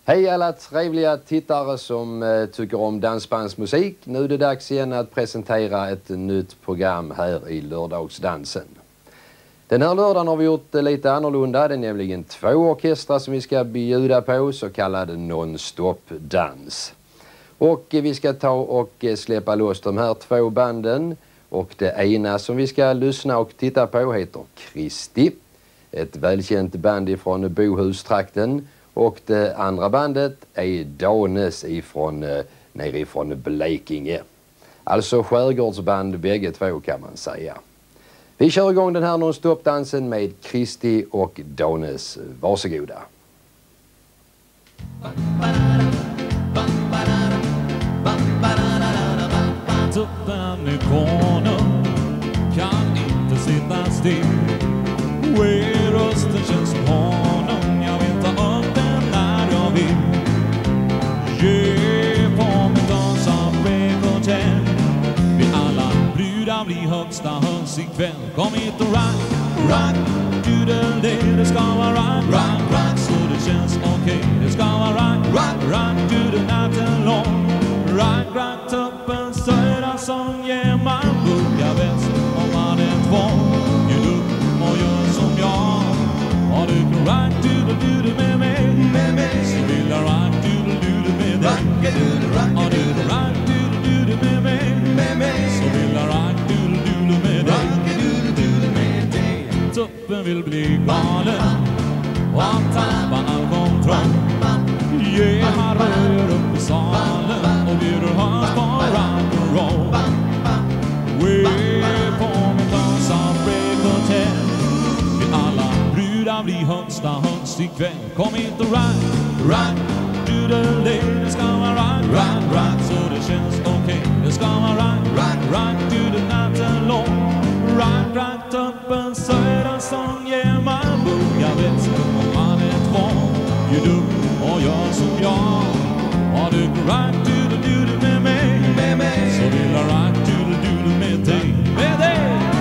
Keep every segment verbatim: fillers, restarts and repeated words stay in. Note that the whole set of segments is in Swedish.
Hej alla trevliga tittare som eh, tycker om dansbandsmusik. Nu är det dags igen att presentera ett nytt program här i Lördagsdansen. Den här lördagen har vi gjort det lite annorlunda. Det är nämligen två orkestrar som vi ska bjuda på, så kallad non-stop-dans. Och eh, vi ska ta och eh, släppa loss de här två banden. Och det ena som vi ska lyssna och titta på heter Kristi. Ett välkänt band ifrån Bohustrakten. Och det andra bandet är Danes ifrån, eh, nere ifrån Blekinge. Alltså skärgårdsband bägge två kan man säga. Vi kör igång den här non-stop-dansen med Kristi och Danes. Varsågoda. Tuppen i konung kan inte sitta still. Wer rösten känns som honung. Jag vill ta upp den när jag vill. Ge på min dans av Break-Hotel. Vi alla brudar blir högsta höns ikväll. Kom hit och rock, rock, doodle-dee. Det ska vara rock, rock, rock, så det känns okej. Det ska vara rock, rock, rock, doodle natten lång. Rock, rock, tuppen, södra sång. Ge man bugga bäst om man är tvång. Ge upp och gör som jag. Och du kan rock, doodle-doodle med mig, med mig. Så vill jag rock, doodle-doodle med dig. Och du kan rock, doodle-doodle med mig, med mig. Så vill jag rock, doodle-doodle med dig. Tuppen vill bli galen och han tappar all kontroll. Ge han rör upp i salen och bjuder hörs på rock'n'roll. We på min dans av Break-Hotel. Vi alla brudar blir högsta höns ikväll. Kom hit och rock, rock, doodle-dee. Det ska vara rock, rock, rock, så det känns okej. Det ska vara rock, rock, rock, doodle natten lång. Rock, rock, tuppen, södra sång. Ge man bugga bäst om man är tvång. Ge upp och gör som jag. Och du kan rock, doodle-doodle med mig, med mig. Så vill jag rock, doodle-doodle med dig, med dig.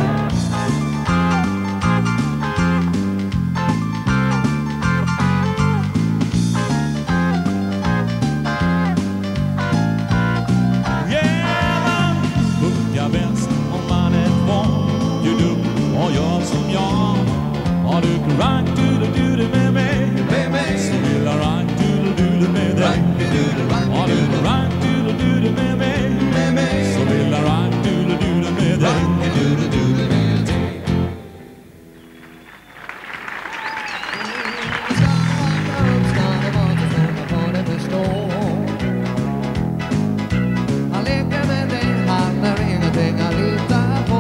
Rock, doodle-doodle med mig, med mig. Så vill jag rock, doodle-doodle med dig. Och du kan rock, doodle-doodle med mig, med mig. Så vill jag rock, doodle-doodle med dig. Doodle-doodle med dig. Ska det vara så svårt att få det förstå? Han leker med dig, han är ingenting att lita på.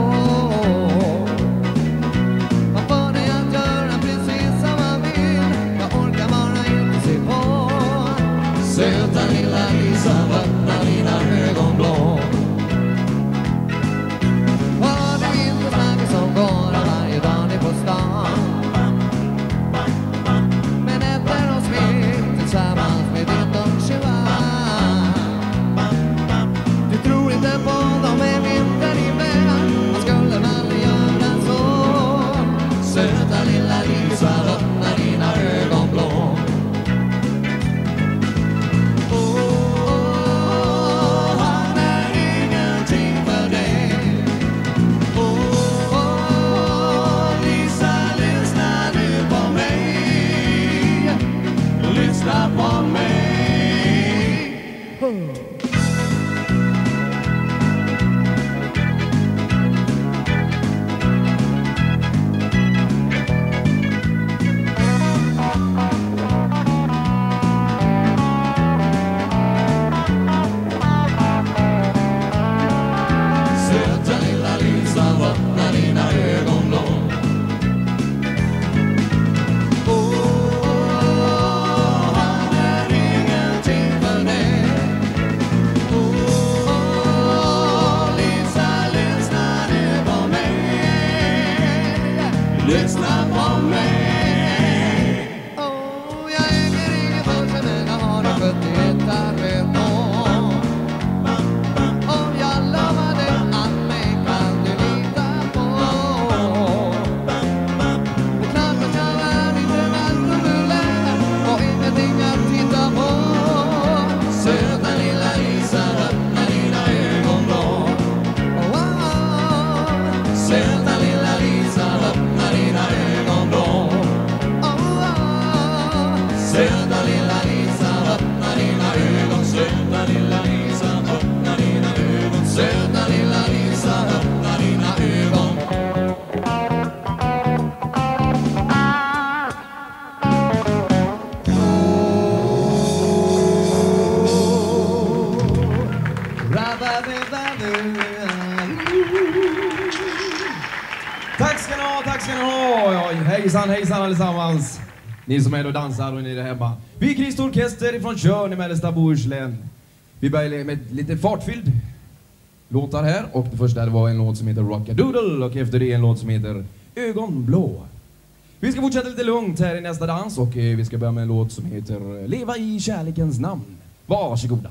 Söta lilla Lisa, vattna dina ögonblå. Var det inte snacket som går varje dag ni på stan? Men efter oss vet tillsammans med din Don-Juan. Du tror inte på dem med vintern i vän. Man skulle aldrig göra så. Söta lilla Lisa, vattna dina ögonblå. Lyssna på mig. Oh, jag äger ingen fötter men jag har en sjuttiofett arbete. Och jag lovade att mig kan du lita på. Det är klart att jag är inte allt och du lär. Och ingenting att titta på. Ja, tack ska ni ha. Ja, hejsan, hejsan allesammans. Ni som är och dansar och ni är där hemma. Vi är Krist Orkester från Tjörn i mellersta Bohuslän. Vi börjar med lite fartfylld låtar här. Och det första var en låt som heter Rockadoodle. Och efter det en låt som heter Ögonblå. Vi ska fortsätta lite lugnt här i nästa dans. Och vi ska börja med en låt som heter Leva i kärlekens namn. Varsågoda.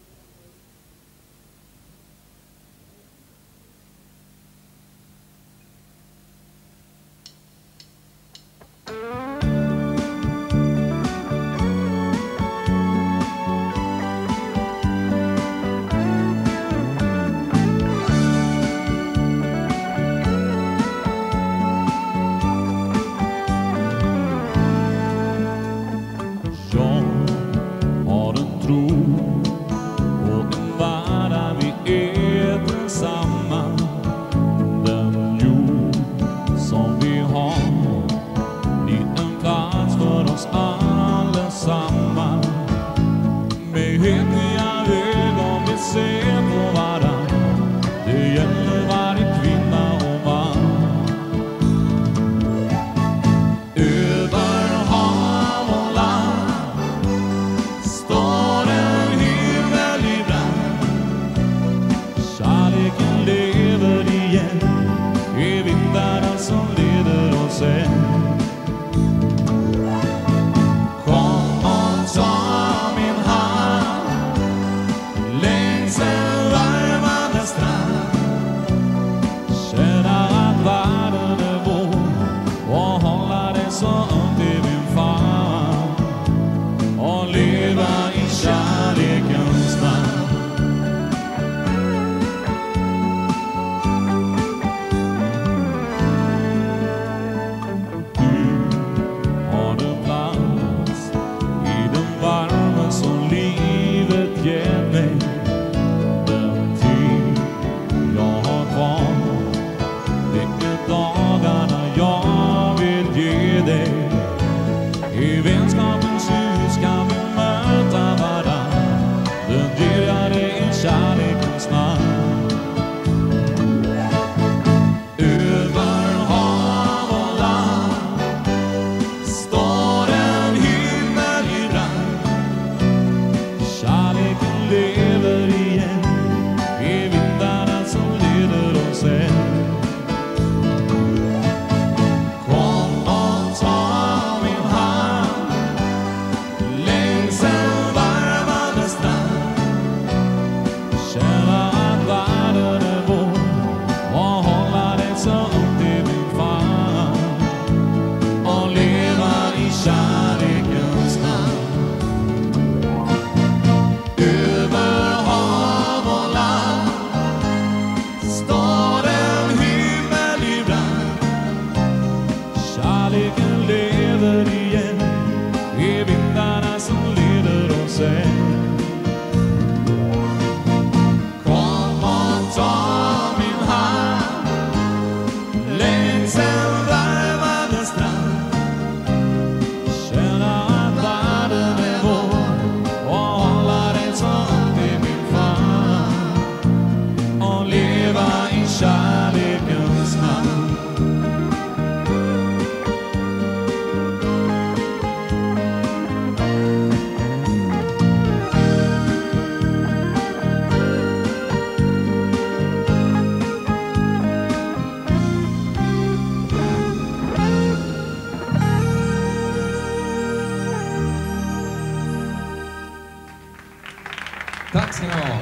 Tack ska ni ha.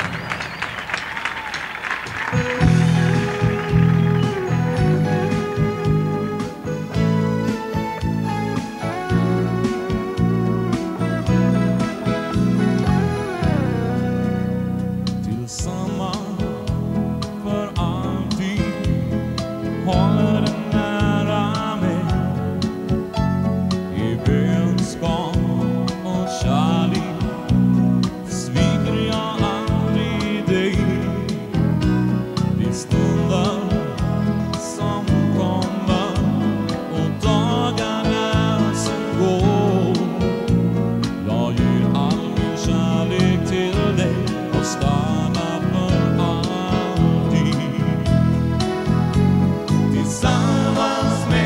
Tillsammans med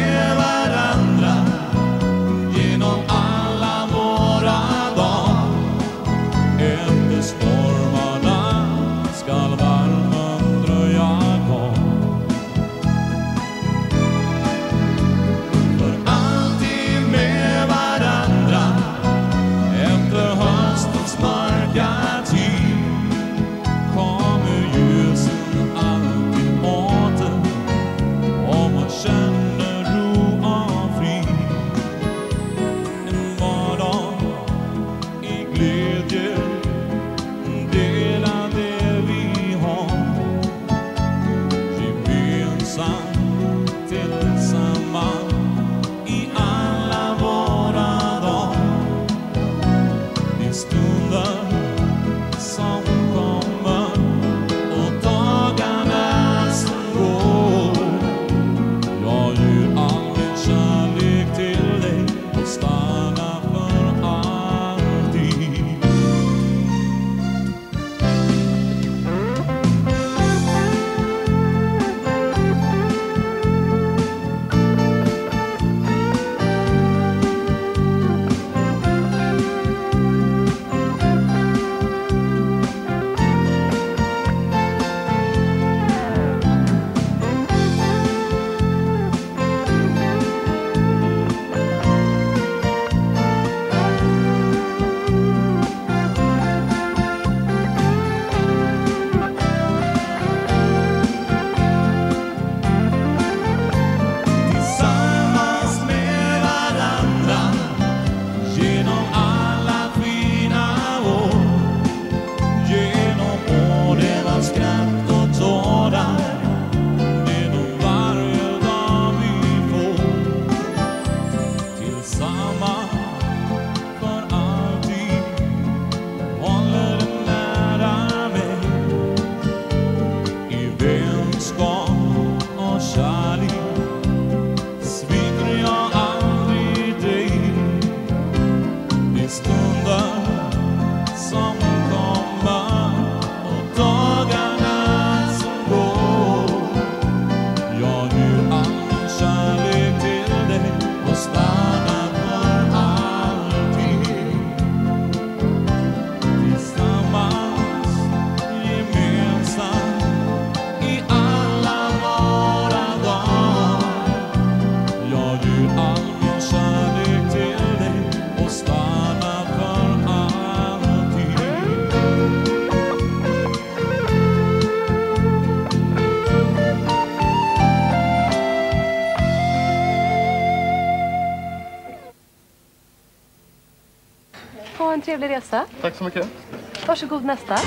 en trevlig resa. Tack så mycket. Varsågod nästa.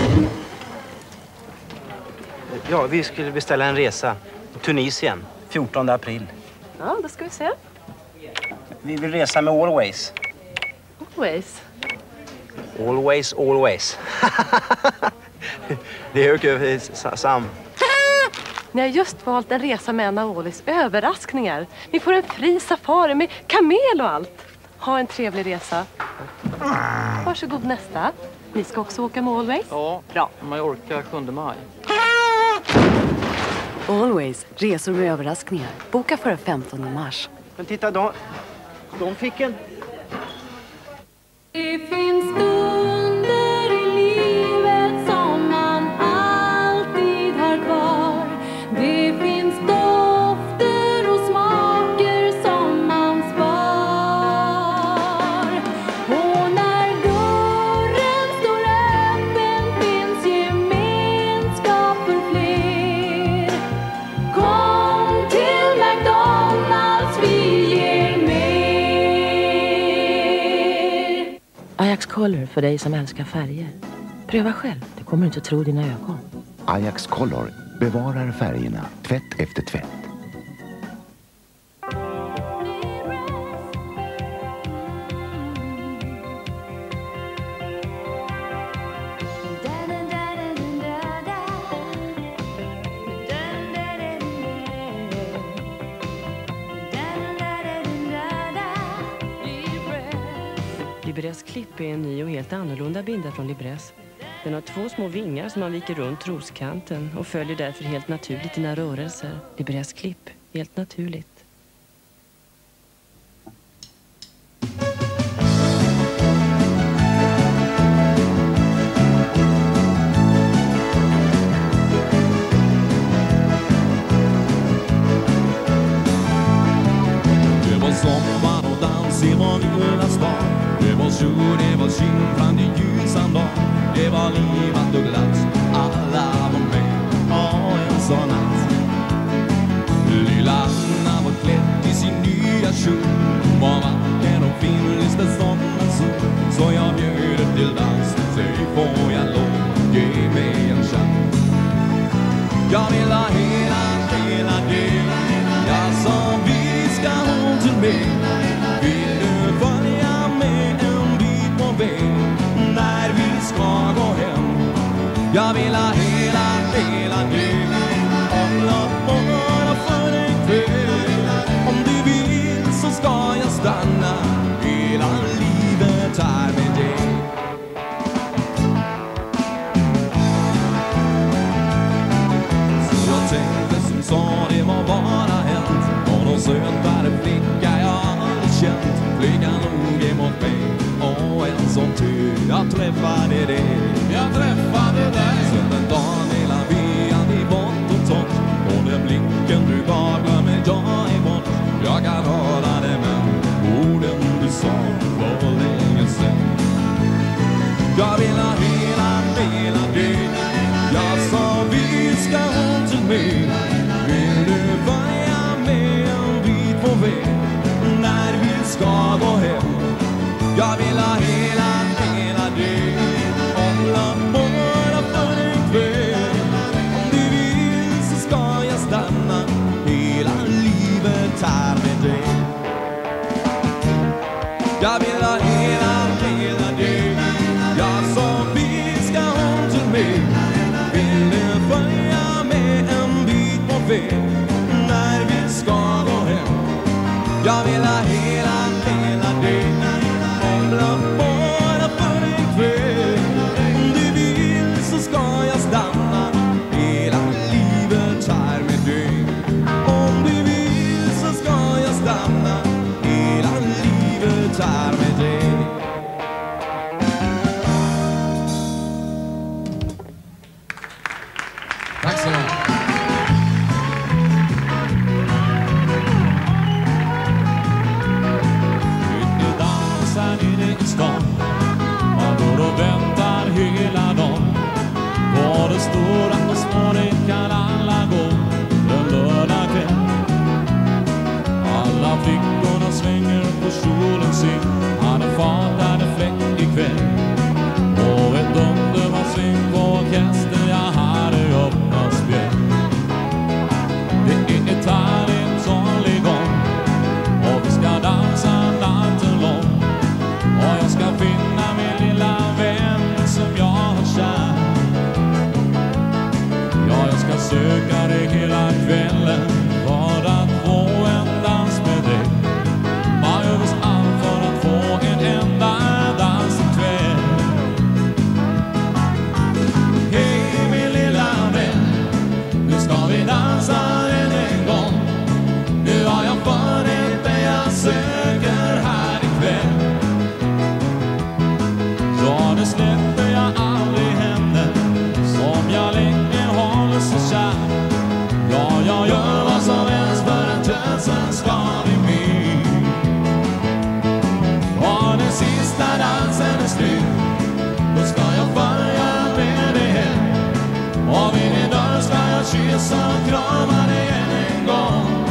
Ja, vi skulle beställa en resa. Tunisien, fjortonde april. Ja, då ska vi se. Vi vill resa med Allways. Always. Always, always. Det är ju kul, Sam. Ni har just valt en resa med en av Ålis överraskningar. Ni får en fri safari med kamel och allt. Ha en trevlig resa. Varsågod nästa. Ni ska också åka med Always? Ja, bra. Mallorca sjunde maj. Always, resor med överraskningar. Boka före femtonde mars. Men titta, de, de fick en... Det finns stunder i livet som man alltid har kvar. Det finns dofter och smaker som man spar. Och när dörren står öppen finns gemenskap för fler. Kom till McDonalds, vi ger mer. Ajax Color för dig som älskar färger. Pröva själv, du kommer inte att tro dina ögon. Ajax Color bevarar färgerna tvätt efter tvätt. Libresse Klipp är en ny och helt annorlunda binda från Libresse. Den har två små vingar som man viker runt troskanten och följer därför helt naturligt dina rörelser. Libresse Klipp, helt naturligt. Det var sommar och dans i vår lilla stad. Det var tjur, det var kindrande ljusan dag. Det var livat och glatt, alla var med. Och en sån natt. Lilla Anna var klädd i sin nya kjol. Var vacker och fin, lyste som en sol. Så jag bjöd till dans, säg får jag lov, ge mig en chans. Jag vill ha hela, hela det. Jag sa vi ska hon till mig. Vill du följa med en bit på väg när vi ska gå hem? Jag vill ha hela, hela det. Omlopp bara för en kväll. Om du vill så ska jag stanna hela livet här med dig. Så jag tänkte som sa det var bara hänt. Och någon sötare flicka jag aldrig känt. Flyga nog emot mig. Och en sån tur jag träffade dig. Jag träffade dig. Sen den dagen hela vian i bort och torrt. Och den blicken du gav glömmer jag är bort. Jag kan höra det men orden du sa för länge sen. Jag vill ha hela, hela det. Jag sa vi ska hon till mig. Vill du följa med en bit på väg när vi ska gå hem? Jag vill ha hela, hela det. Omlopp bara för en kväll. Om du vill så ska jag stanna hela livet här med dig. Jag vill ha hela, hela det. Jag sa vi ska hon till mig. Vill du följa med en bit på väg när vi ska gå hem? Jag vill ha hela, hela det. Omlopp bara för en kväll. Om du vill så ska jag stanna hela livet här med dig. Om du vill så ska jag stanna hela livet här med dig. Tack så mycket. kyssa och krama dig än en gång.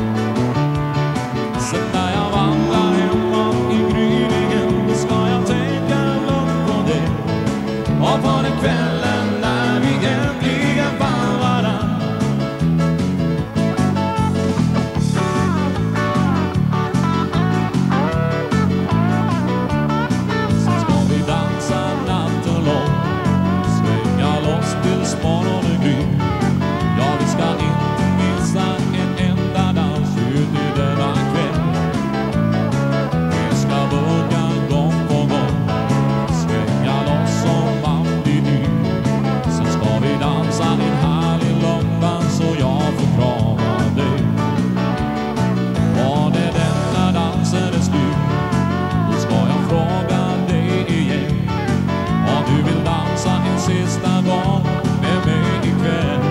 Sen när jag vandrar hemma i gryningen ska jag tänka långt på dig. Och på den kvällen när vi äntligen fann varann. Sen ska vi dansa natten lång, svänga loss tills morgonen gryr. Ja, vi ska inte missa en enda dans ut i denna kväll. Vi ska börja gång på gång, svänga loss som man blir ny. Sen ska vi dansa en härlig långdans och jag får krama dig. Och när denna dansen är slut, då ska jag fråga dig igen om du vill dansa en sista gång med mig ikväll.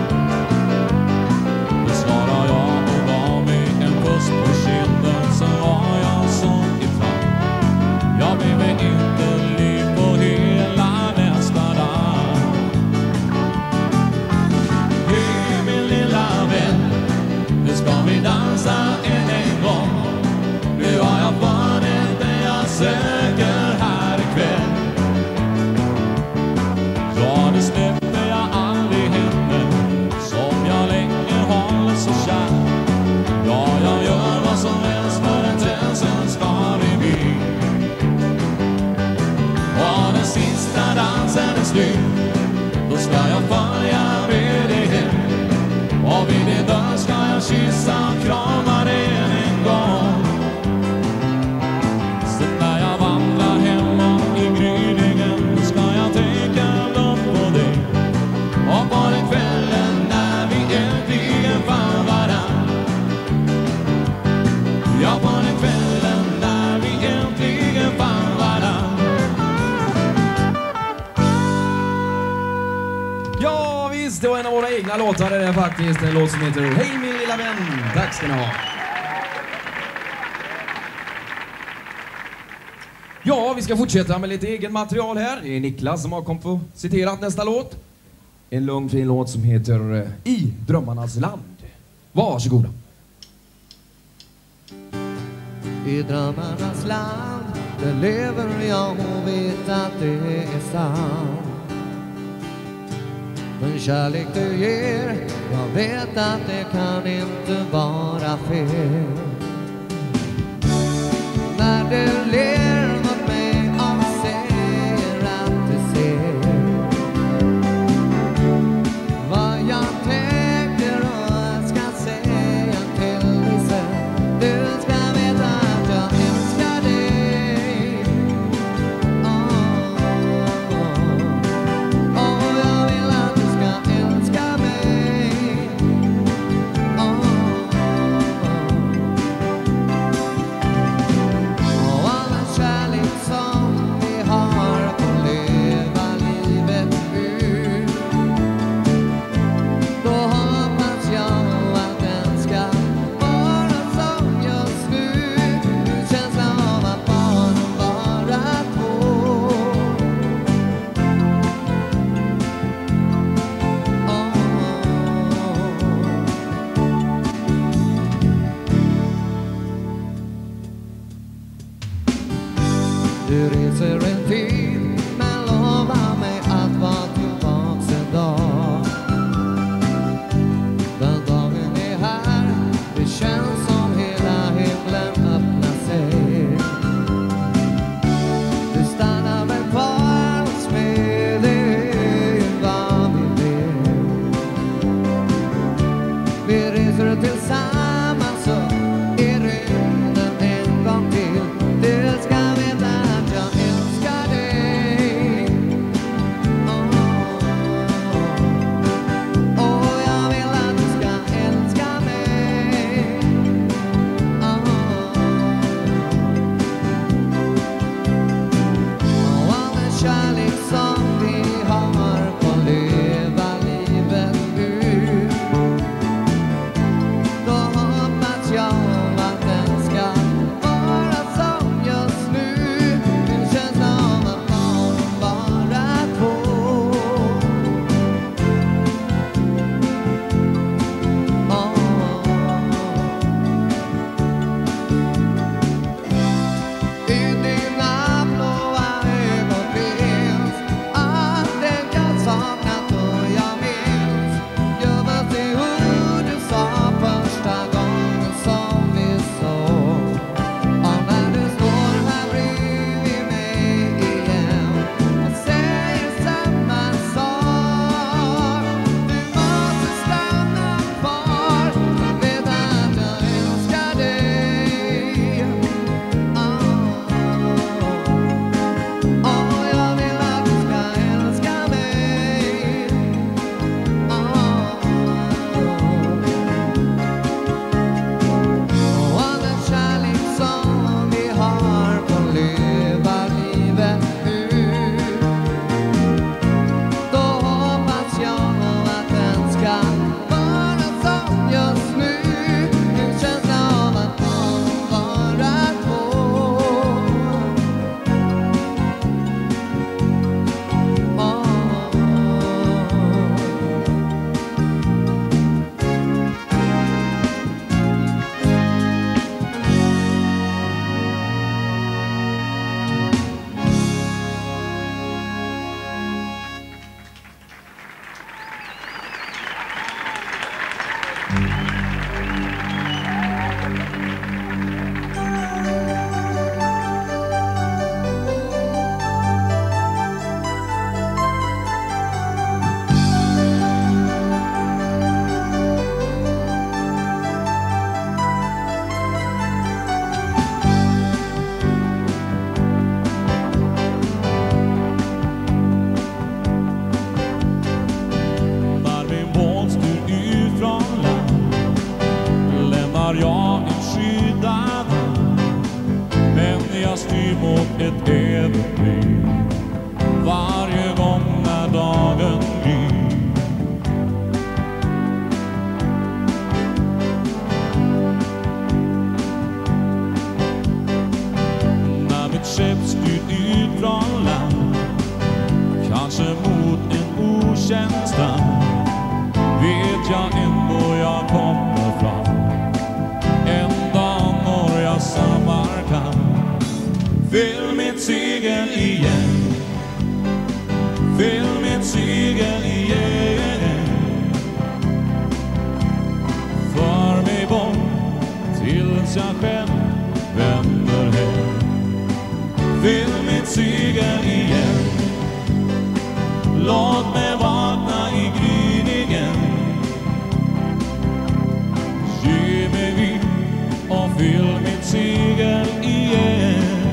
Då svarar jag och gav mig en puss på kinden. Sen var jag som i trapp. Jag blev mig inte liv på hela nästa dag. Hej min lilla vän, nu ska vi dansa än en gång. Nu har jag funnit det jag söker här ikväll. Ja, det släpper jag aldrig henne som jag länge håller så kär. Ja, jag gör vad som helst för en dansen ska det bli. Och den sista dansen är slut, då ska jag följa med dig hem. Och vid din dörr ska jag kyssa och krama dig än en gång. Sen när jag vandrar hemma i gryningen, då ska jag tänka långt på dig. Och på den kvällen när vi äntligen fann varann. Ja, på den kvällen när vi äntligen fann varann. Ja visst, det var en av våra egna låtar. Det är faktiskt en låt som heter Hej min lilla vän. Tack ska ni ha. Ja, vi ska fortsätta med lite egen material här. Det är Niklas som har kompositerat nästa låt. En lugn fin låt som heter eh, I drömmarnas land. Varsågoda. I drömmarnas land, där lever jag och vet att det är sant. Den kärlek du ger, jag vet att det kan inte vara fel. När du ler mot mig och säger att du ser vad jag tänker och ska säga till dig sen. Du ska veta att jag älskar dig. Oh, oh. Och jag vill att du ska älska mig. Oh, oh. Och all den kärlek som vi har får leva livet ut. Då hoppas jag att den ska vara som just nu. Känslan av att barnen bara två. Oh, du reser en tid, men lovar mig att vara tillbaks en dag. Den dagen är här, det känns som hela himlen öppnar sig. Du stannar väl kvar hos mig, det är ju vad vi vill. Vi reser tillsammans upp i rymden en gång till. Du ska veta att jag älskar dig. jag styr mot ett äventyr varje gång när dagen gryr. När mitt skepp styr ut från land, kanske mot en okänd strand, vet jag ändå jag kommer fram. En dag når jag Samarkand. Fyll mitt segel igen, fyll mitt segel igen. För mig bort tills jag själv vänder hem. Fyll mitt segel igen, låt mig vakna i gryningen. Ge mig vind och fyll mitt segel igen.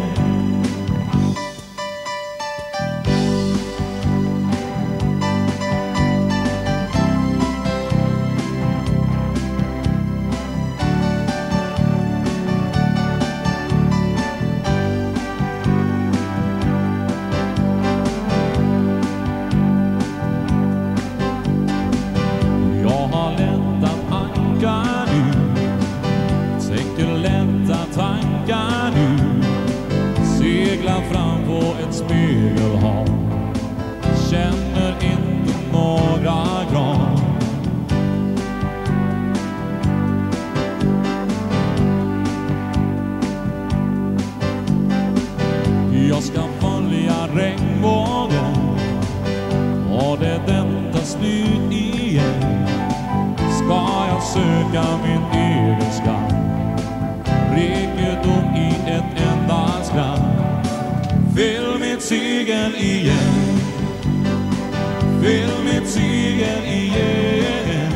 Jag ska följa regnbågen och det den tar slut igen. Ska jag söka min egen skatt, rikedom i ett enda skratt. Fyll mitt segel igen, fyll mitt segel igen.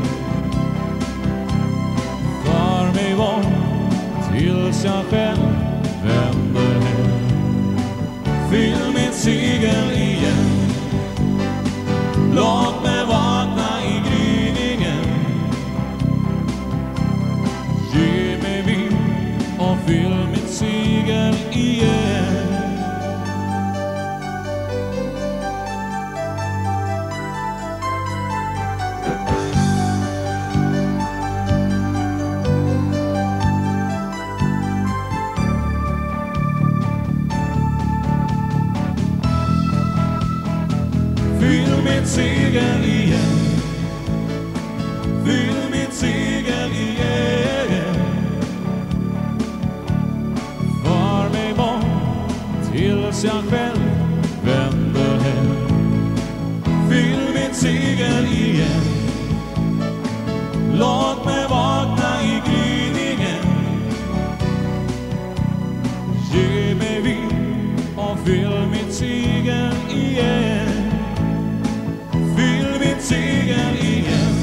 För mig bort tills jag själv vänder hem. Fyll mitt segel igen, låt mig vakna i gryningen. Ge mig vind och fyll mitt segel igen. Fyll mitt segel igen, fyll mitt segel igen. För mig bort tills jag själv vänder hem. Fyll mitt segel igen, låt mig vakna i gryningen. Ge mig vind och fyll mitt segel igen. Fyll mitt segel igen,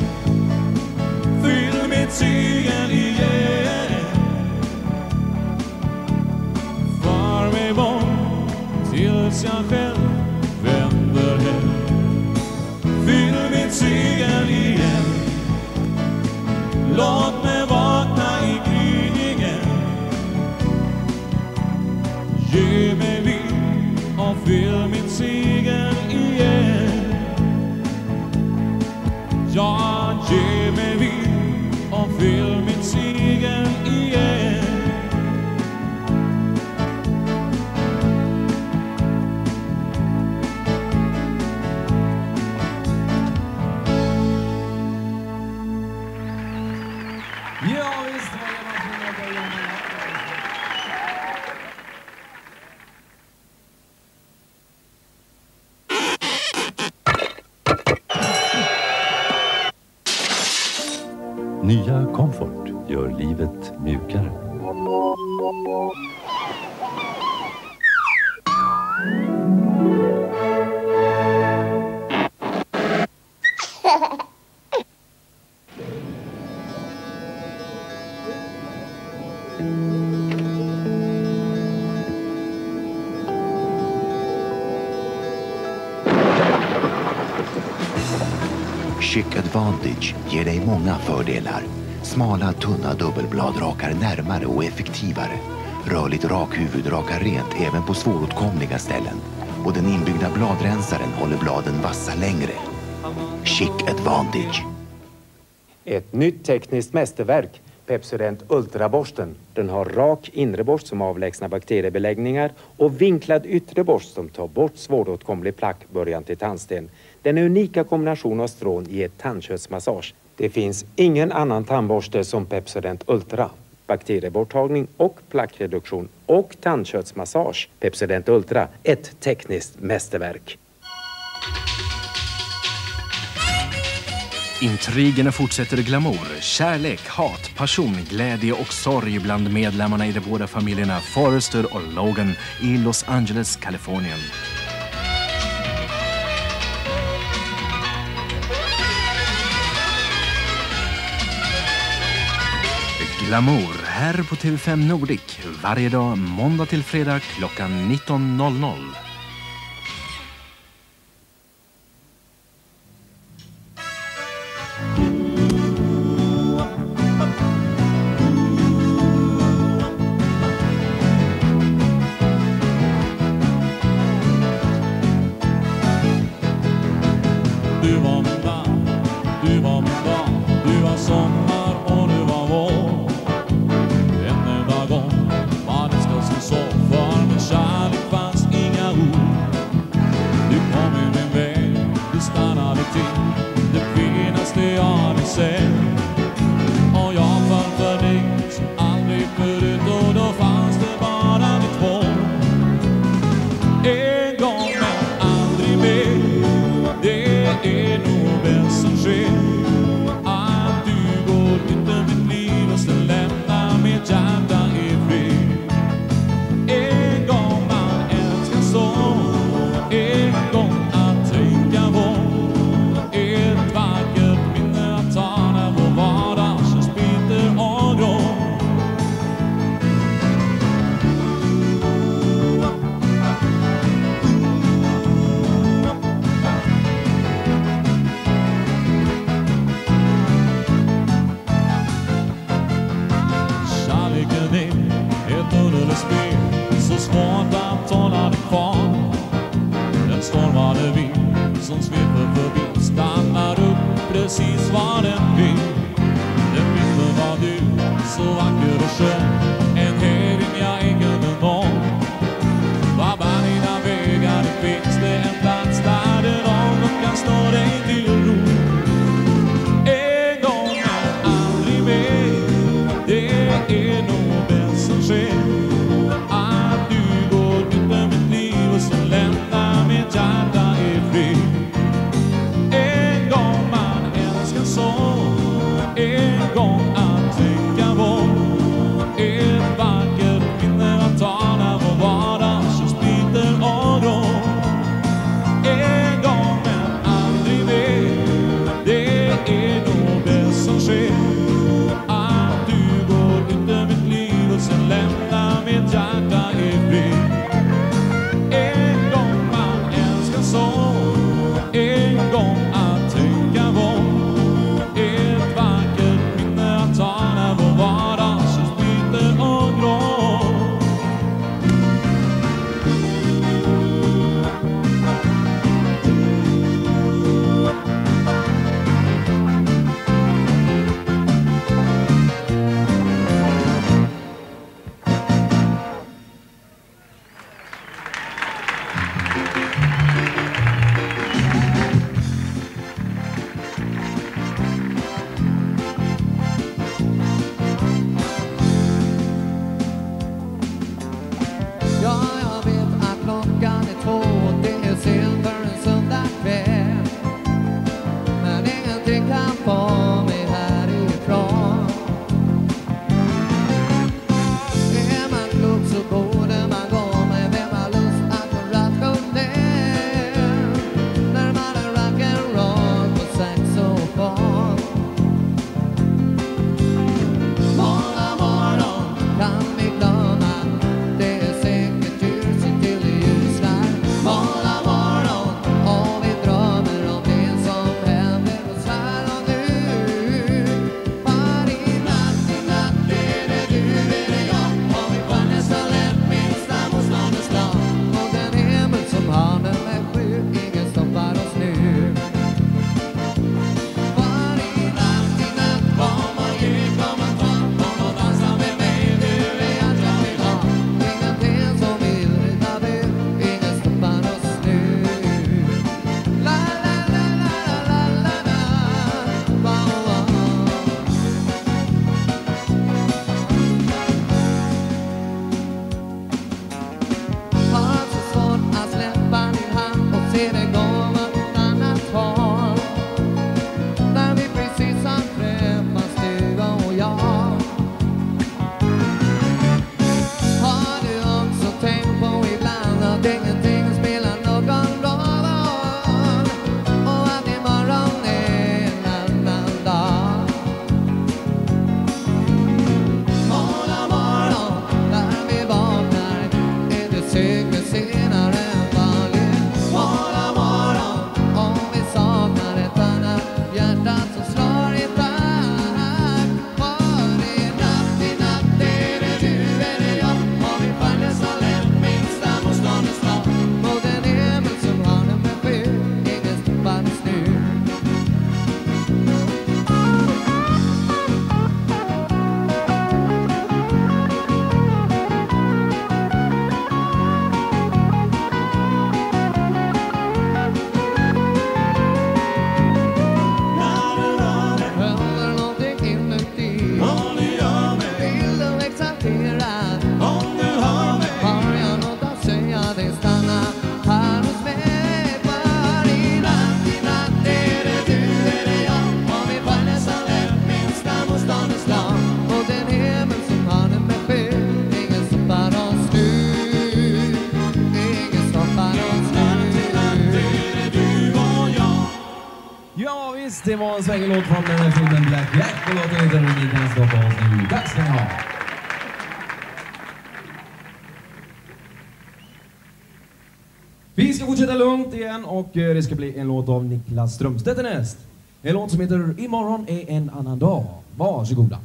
fyll mitt segel igen. För mig bort tills jag själv vänder hem. Fyll mitt segel igen, låt mig vakna i gryningen. Ge mig vind och fyll mitt segel igen. Ja, ge mig vind och fyll mitt segel igen. Ja, visst var det Martin och Början. Nya Comfort gör livet mjukare. Chic Advantage ger dig många fördelar. Smala, tunna dubbelblad rakar närmare och effektivare. Rörligt rakhuvud rakar rent även på svåråtkomliga ställen. Och den inbyggda bladrensaren håller bladen vassa längre. Chic Advantage. Ett nytt tekniskt mästerverk, Pepsodent Ultraborsten. Den har rak inre borst som avlägsnar bakteriebeläggningar och vinklad yttre borst som tar bort svåråtkomlig plack början till tandsten. Den unika kombination av strån ger tandköttsmassage. Det finns ingen annan tandborste som Pepsodent Ultra. Bakterieborttagning och plackreduktion och tandköttsmassage. Pepsodent Ultra, ett tekniskt mästerverk. Intrigerna fortsätter i glamour, kärlek, hat, passion, glädje och sorg bland medlemmarna i de båda familjerna Forrester och Logan i Los Angeles, Kalifornien. Glamour här på T V fem Nordic varje dag måndag till fredag klockan nitton noll noll. Du var min man, du var min dag, du var sommar och du var vår. En enda gång var det ska så för min kärlek fanns inga ord. Du kom i min väg, du stannade till det finaste jag hade sett. Och jag föll för dig som aldrig förut och då fanns det bara vi två. En gång men aldrig mer, det är nog bäst som sker. Att du går utan mitt liv och sen lämnar mitt hjärta i fred. En gång man älskar så, en gång att tänka på. Ett vackert minne att ta när vår vardag känns bitter och grå. Kärleken är ett underligt spel, så svårt att hålla det kvar. Den stormade vind som sveper förbi stannar upp precis var den vill. Den vinden var du, så vacker och skön, en helgen jag ej kunde nå. Var bär dina vägar, det finns det en plats där det någon kan stå dig till ro. En gång men aldrig mer, det är nog bäst som sker. Att du går utan mitt liv och så lämnar mitt hjärta i fred. En gång man älskar så, en gång att tänka på. Det var en svängelåt från den här filmen Black Jack. Och låten heter Ni kan stå på oss nu. Tack ska ni ha. Vi ska fortsätta lugnt igen och det ska bli en låt av Niklas Strömstedt näst. En låt som heter Imorgon är en annan dag. Varsågoda.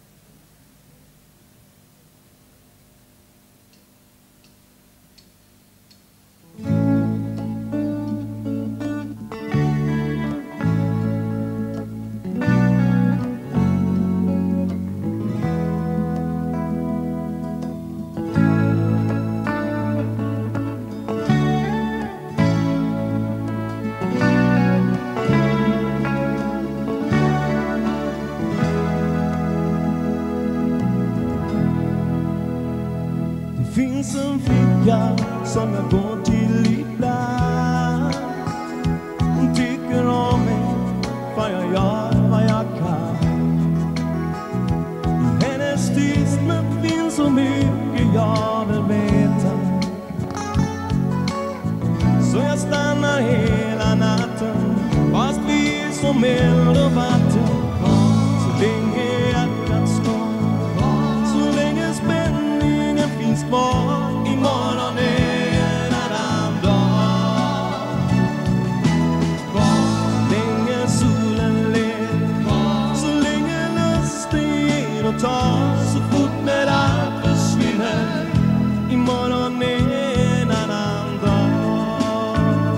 Finns en flicka som jag går till ibland. Hon tycker om mig för jag gör vad jag kan. I hennes tystnad finns så mycket jag vill veta. Så jag stannar hela natten fast vi är som eld och vatten. Så länge hjärtat slår, så länge spänningen finns kvar. Imorgon är en annan dag. Så länge solen ler, så länge lusten ger och tar. Så fort med allt försvinner, imorgon är en annan dag.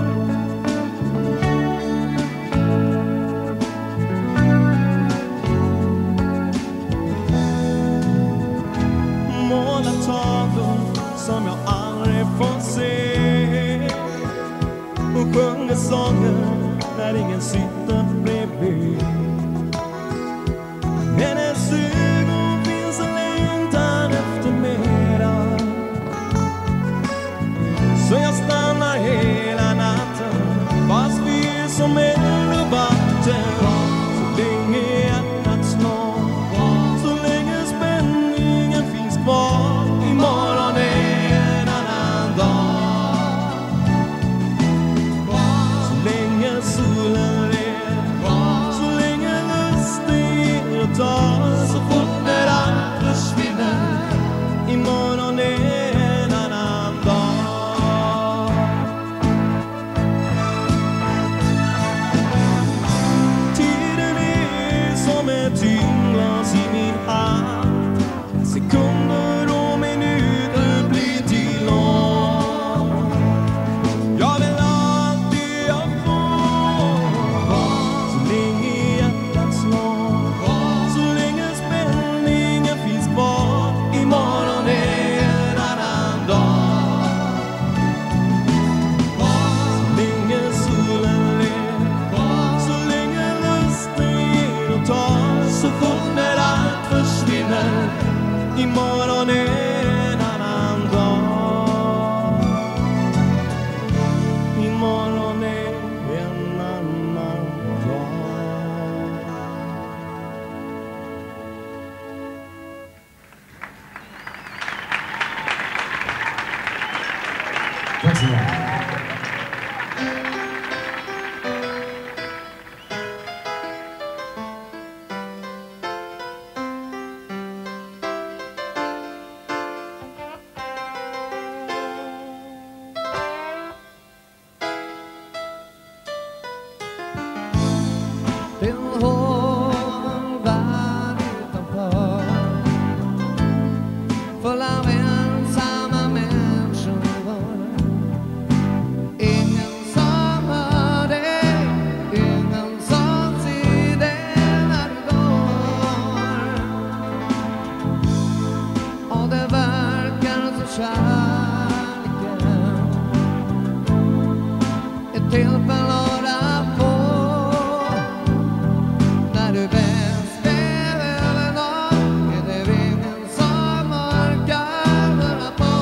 Måla tavlor som jag aldrig får se och sjunger sånger när ingen sitter bredvid. Hennes ögon finns en längtan efter mera. Så jag stannar hela natten fast vi är som eld och vatten. Så länge hjärtat slår, så länge spänningen finns kvar. Imorgon är en annan dag. Så länge solen ler, så länge lusten ger och tar. Så fort när allt försvinner, imorgon är en annan dag. Tiden är som ett tyngdglas i min hand. Sekunder och minuter blir till år. Jag vill allt det jag får. Så länge hjärtat slår, så länge spänningen finns kvar. Imorgon är en annan dag. Så länge solen ler, så länge lusten ger och tar. Så fort när allt försvinner, imorgon är en annan dag. Imorgon är en annan dag. Tack så mycket. Den hård värld utanför, full av ensamma människor. Ingen som hör dig, ingen som ser dig när du går. Och det verkar så kärleken är till för några få. När du bäst behöver någon är det ingen som orkar höra på.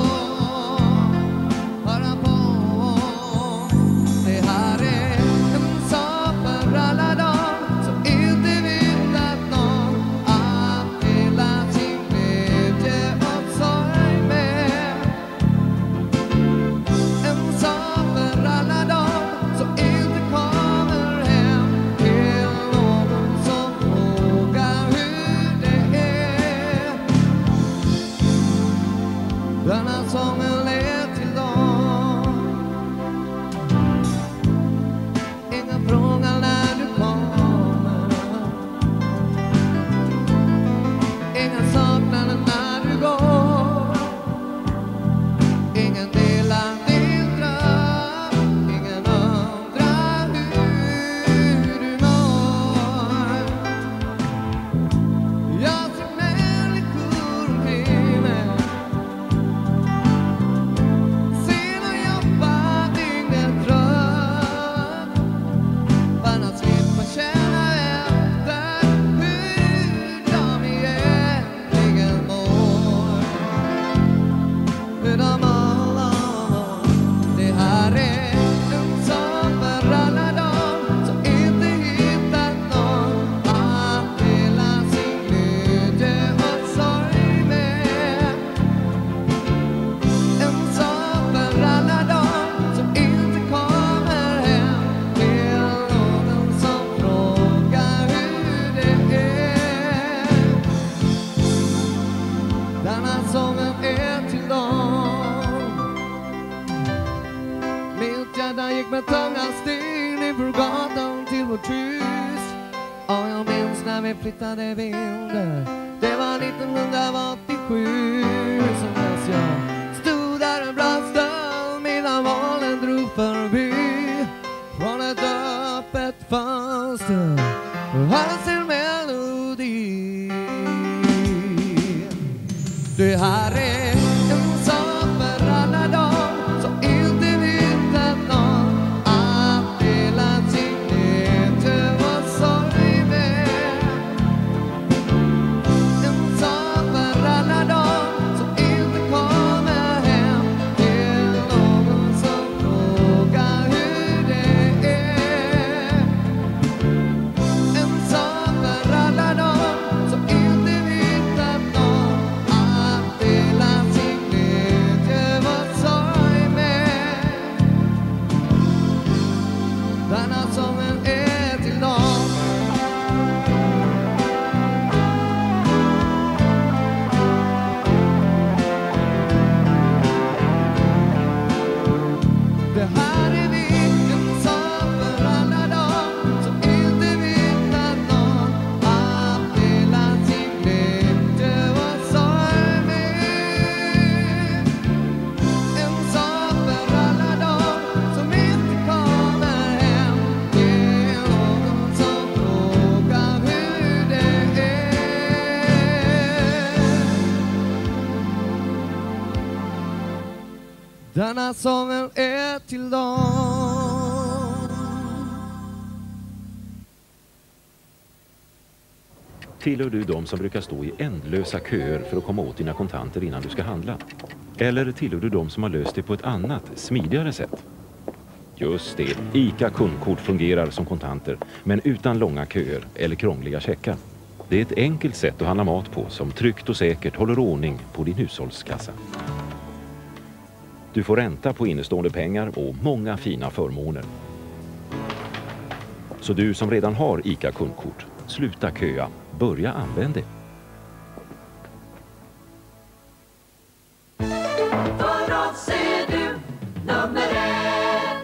Höra på. Det här är en sak för alla dem som inte vill att någon att dela sin glädje och sorg med. En sak för alla dem som Denna sången är till dem. Mitt hjärta gick med tunga steg nerför gatan till vårt hus. Och jag minns när vi flyttade vinden. Det var nittonhundraåttiosju. Som dess jag stod där en bra stund medan valen drog förbi. Från ett öppet fönster hörde sin melodi. Det här är en sång för alla dem som inte vet att någon att dela sin glädje och sorg med. En sång för alla dem som inte kommer hem till någon som frågar hur det är. En sång för alla dem som inte vet att någon att dela sin glädje och sorg med. Denna sången är till dem. Det här är vilken sång för alla dem som inte vet att någon att dela sin glädje och sorg med. En sång för alla dem som inte kommer hem till någon som frågar hur det är. Denna sången är till dem. Tillhör du de som brukar stå i ändlösa köer för att komma åt dina kontanter innan du ska handla? Eller tillhör du de som har löst det på ett annat, smidigare sätt? Just det, ICA kundkort fungerar som kontanter, men utan långa köer eller krångliga checkar. Det är ett enkelt sätt att handla mat på som tryggt och säkert håller ordning på din hushållskassa. Du får ränta på innestående pengar och många fina förmåner. Så du som redan har ICA kundkort, sluta köa, börja använda det. För oss är du nummer ett.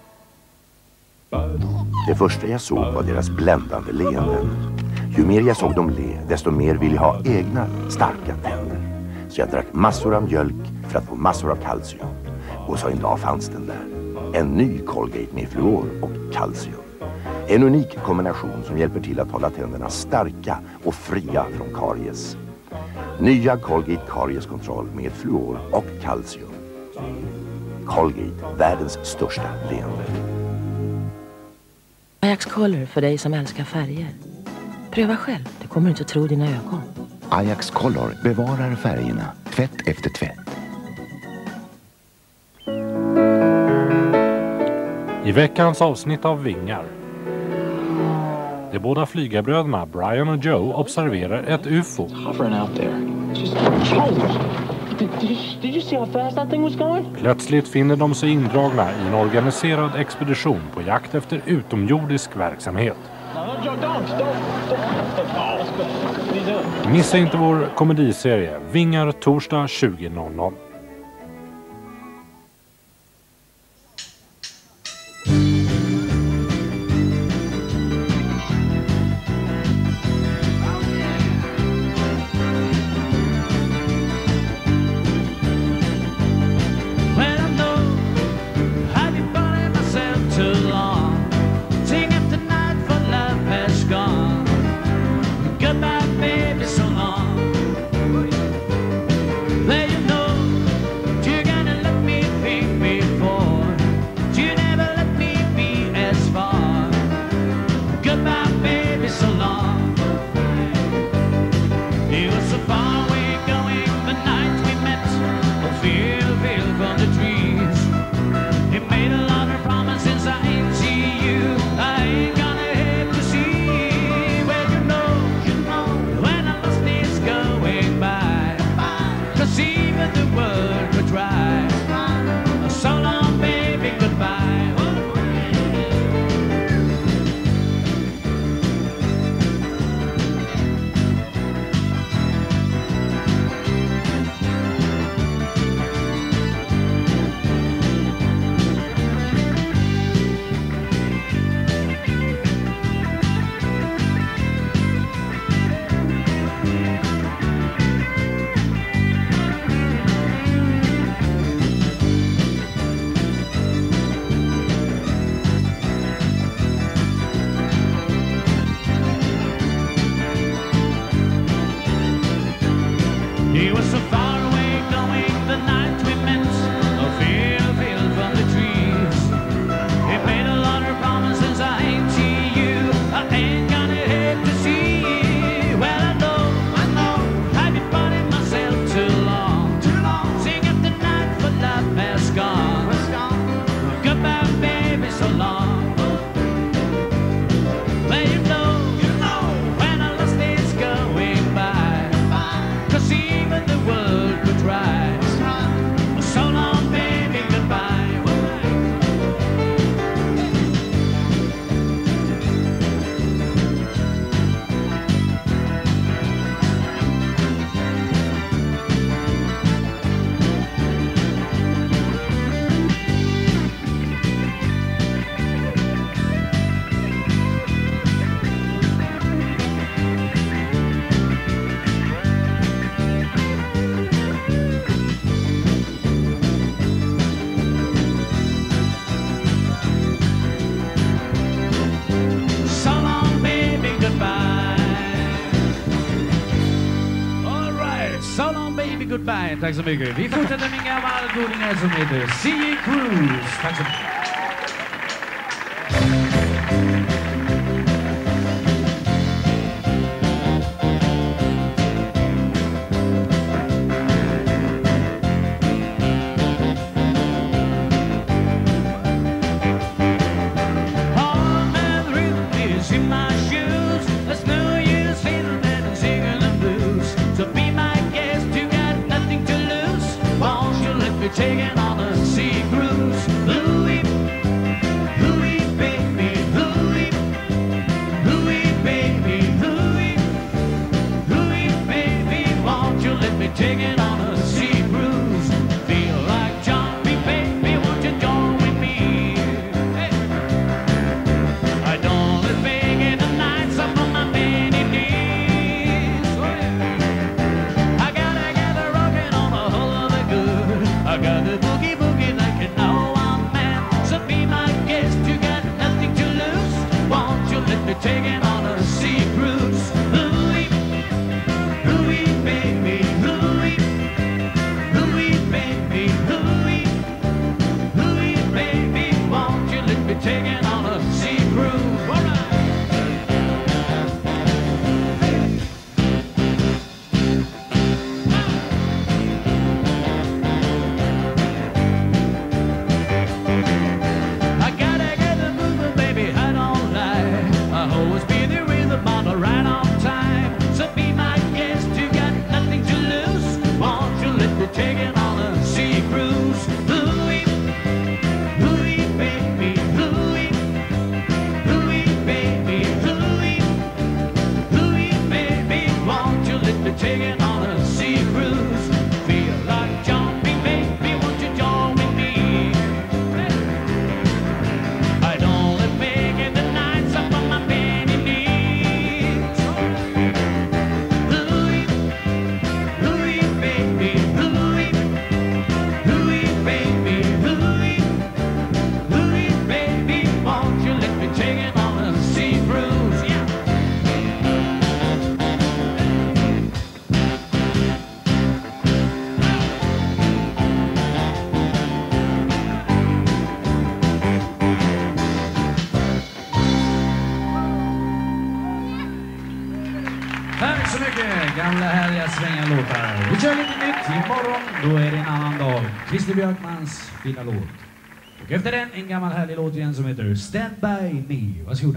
Det första jag såg var deras bländande leenden. Ju mer jag såg dem le, desto mer ville jag ha egna starka tänder. Så jag drack massor av mjölk för att få massor av kalcium. Och så en dag fanns den där. En ny Colgate med fluor och kalcium. En unik kombination som hjälper till att hålla tänderna starka och fria från karies. Nya Colgate karieskontroll med fluor och kalcium. Colgate, världens största leende. Ajax Color för dig som älskar färger. Pröva själv, du kommer inte att tro dina ögon. Ajax Color bevarar färgerna, tvätt efter tvätt. I veckans avsnitt av Vingar. De båda flygarbröderna Brian och Joe observerar ett U F O. Plötsligt finner de sig indragna i en organiserad expedition på jakt efter utomjordisk verksamhet. Missa inte vår komediserie Vingar torsdag tjugo noll noll. Goodbye, baby, so long. There you know long baby goodbye. Tack så mycket. Vi fortsätter med en gammal godingar som heter Sea Cruise. Tack så mycket. Taking on a sea cruise, Louie, Louie, baby, Louie, Louie, baby, Louie, Louie, baby, won't you let me take it on a sea cruise? Feel like Johnny, baby, won't you join with me? Hey. I don't let big in the nights up on my many knees. Oh, yeah. I gotta get the rockin' on a whole of the good. I got the boogie boogie like you know I'm man. So be my guest, you got nothing to lose. Won't you let me take it on a sea cruise? Louie, Louie, baby, Louie, Louie, baby, Louie, Louie, baby, won't you let me take it on a sea cruise? All right. Taking on a sea cruise, Louie, Louie, baby, Louie, Louie, baby, Louie, Louie, baby, won't you let me take it on a sea cruise? Feel like jumping, baby, won't you join with me? I don't let big in the nights up on my penny knees. Louie, Louie, baby, Louie, Louie, baby, Louie, Louie, baby, won't you let me take it on a sea cruise? Yeah. Tack så mycket, gamla härliga svängarlåtar. Vi kör lite nytt. Imorgon, då är det en annan dag. Christer Björkmans fina låt. Och efter den, en gammal härlig låt igen som heter Stand By Me. Varsågoda.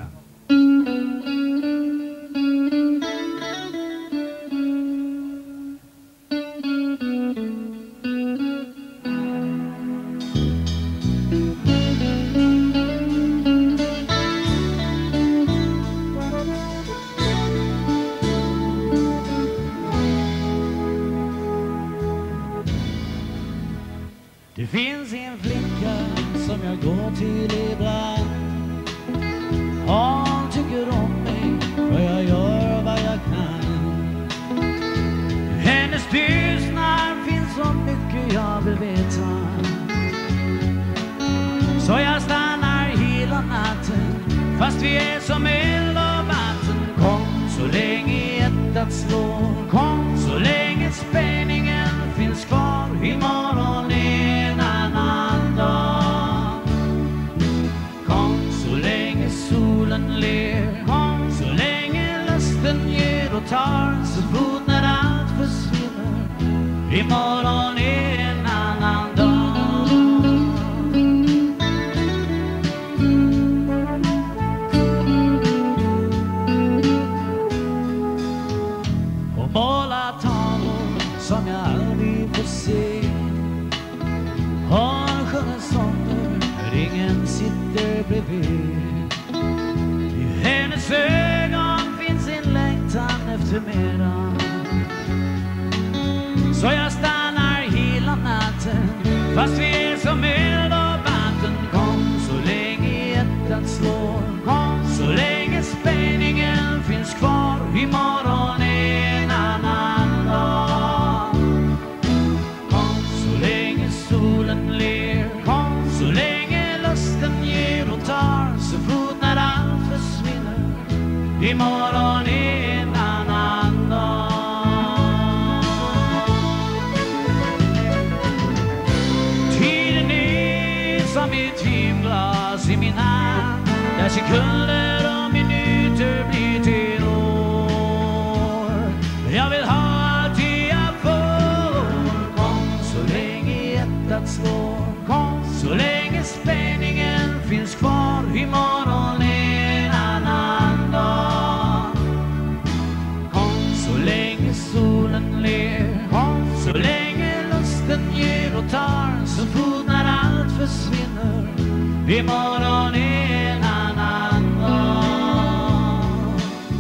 Det finns en flicka som jag går till ibland. Hon tycker om mig och jag gör vad jag kan. I hennes tystnad finns så mycket jag vill veta. Så jag stannar hela natten fast vi är som eld och vatten. Kom så länge hjärtat slår. Kom så länge spänningen finns kvar. Imorgon är en annan dag. Kom så länge solen ler. Kom så länge lusten ger och tar. Så fort när allt försvinner. Imorgon är en annan dag. Och måla tavlor som jag aldrig får se. Hon sjunger sånger när ingen sitter bredvid. I hennes ögon finns en längtan efter mera. Så jag stannar hela natten fast vi är som eld och vatten. Kom så länge hjärtat slår. Kom så länge spänningen finns kvar. Imorgon är en annan dag. Kom så länge solen ler. Kom så länge lusten ger och tar. Så fort när allt försvinner. Imorgon är en annan dag. Sekunder och minuter blir till år. Jag vill ha allt jag får. Kom så länge hjärtat slår. Kom så länge spänningen finns kvar. Imorgon är en annan dag. Kom så länge solen ler. Kom så länge lusten ger och tar. Så fort när allt försvinner. Imorgon är en annan dag.